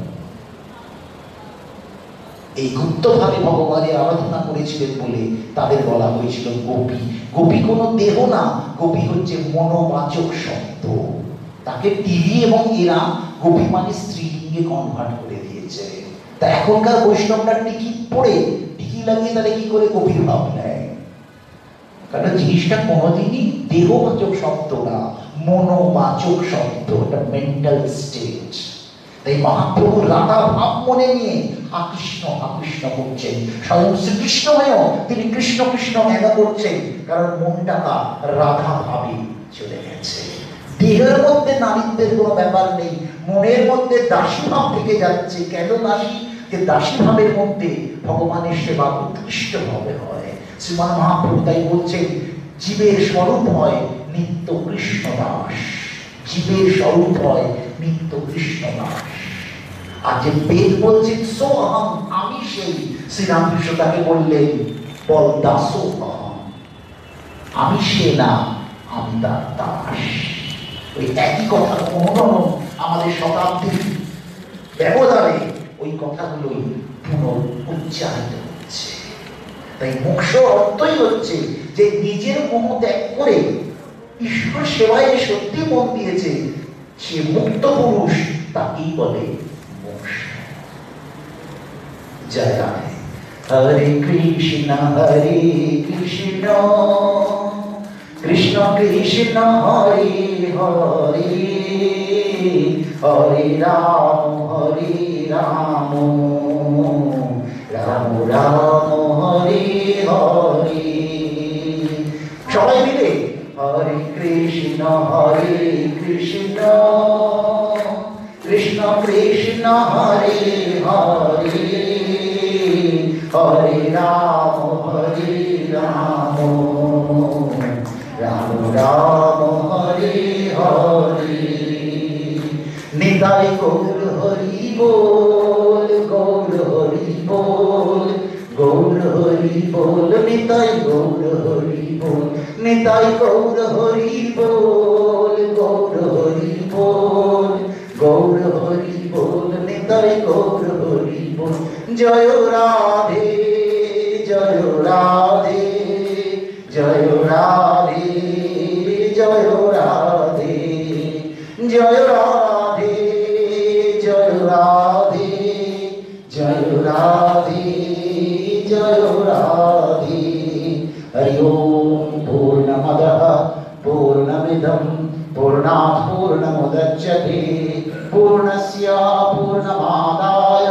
এই গুপ্তভাবে ভগবানের আরাধনা করেছিলেন বলে তাদের বলা হয়েছিল গোপী। গোপী কোনো দেহ না, গোপী হচ্ছে মনোবাচক শব্দ। তাকে টিভি এবং এরা গোপী মানে স্ত্রীলিঙ্গে কনভার্ট করে দিয়েছে। তা এখনকার বৈষ্ণবরা টিকিট পড়ে, টিকি লাগিয়ে তারা কি করে গোপীর ভাব নেয়? কারণ জিনিসটা কোনোদিনই দেহবাচক শব্দ না, মনোবাচক শব্দ, এটা মেন্টাল স্টেট। তাই মহাপ্রভু রাধা ভাব মনে নিয়ে আকৃষ্ণ আকৃষ্ণ করছেন। স্বয়ং শ্রীকৃষ্ণ হয়েও তিনি কৃষ্ণ কৃষ্ণ মেঘা করছেন, কারণ মনটা তার রাধা ভাবে চলে গেছে। দেহের মধ্যে নারীত্বের কোনো ব্যাপার নেই, মনের মধ্যে দাসী ভাব থেকে যাচ্ছে। কেন দাসী? যে দাসী ভাবের মধ্যে ভগবানের সেবা উৎকৃষ্ট ভাবে হয়। শ্রীমান মহাপ্রভু তাই বলছেন, জীবের স্বরূপ হয় নিত্য কৃষ্ণ দাস। জীবের স্বরূপ হয় নিত্য কৃষ্ণ দাস। আর যে বেদ বলছেন সো অহম, আমি সেই, শ্রীরামকৃষ্ণ তাকে বললেন বল দাসো অহম, আমি সে না, আমি তার দাস। ওই একই কথা অনুরণন আমাদের শতাব্দীর ব্যবধানে ওই কথাগুলোই পুনরুচ্চারিত হচ্ছে। তাই মোক্ষ অর্থই হচ্ছে যে নিজের মোহ ত্যাগ করে ঈশ্বর সেবায় সত্যি মন দিয়েছে, সে মুক্ত পুরুষ, তাকেই বলে মোক্ষ। জয় রাধে। হরে কৃষ্ণ কৃষ্ণ কৃষ্ণ হরে হরে, হরে রাম রাম রাম হরে হরে। সবাই মিলে হরে কৃষ্ণ কৃষ্ণ কৃষ্ণ হরে হরে, হরে রাম রাম রাম হরে হরে। নিতাই গৌর হরি বল, গৌর হরি বল, গৌর হরি বল, নিতাই গৌর হরি বল, নিতাই গৌর হরি বল, গৌর হরি বল, গৌর হরি বল, নিতাই গৌর হরি বল। জয় রাধে জয় রাধে জয় রাধে জয় রাধে জয় রাধে জয় রাধে জয় রাধে জয় রাধে। হরি ওম পূর্ণমদঃ পূর্ণমিদং पूर्णात् पूर्णमुदच्यते पूर्णस्य पूर्णमादाय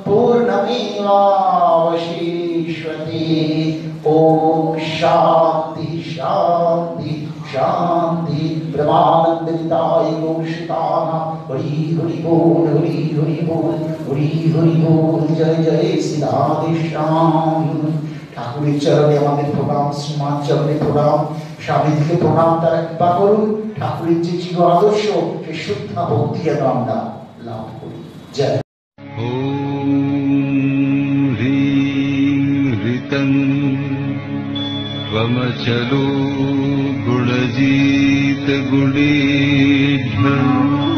पूर्णमेवावशिष्यते। ओम शांति शांति शांति। ब्रह्मानंदविदाय गोश्रिताः हरि हरि बोल, हरि हरि बोल, हरि हरि बोल। जय जय श्री राधे श्याम। ঠাকুরের চরণে আমাদের প্রণাম, শ্রীমান চরণে প্রণাম, স্বামীজিকে প্রণাম। তারা কৃপা করুন, ঠাকুরের যে চির আদর্শ সে শুদ্ধা ভক্তি যেন আমরা লাভ করি। জয়। ওম হ্রিং হৃতং ত্বমচলো গুণজিত গুণেভ্যঃ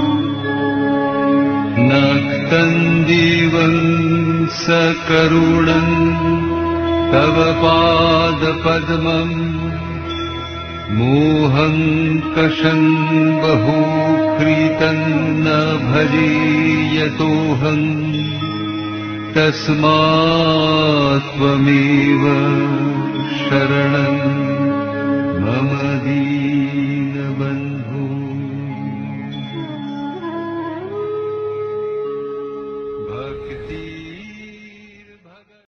নক্তং জীবং সকরুণং তব পাদ পদ্মম মোহং কশং বহুক্রীতং ন ভজে যতোহং तस्मात् त्वमेव शरणं मम दीनबन्धो। भक्ति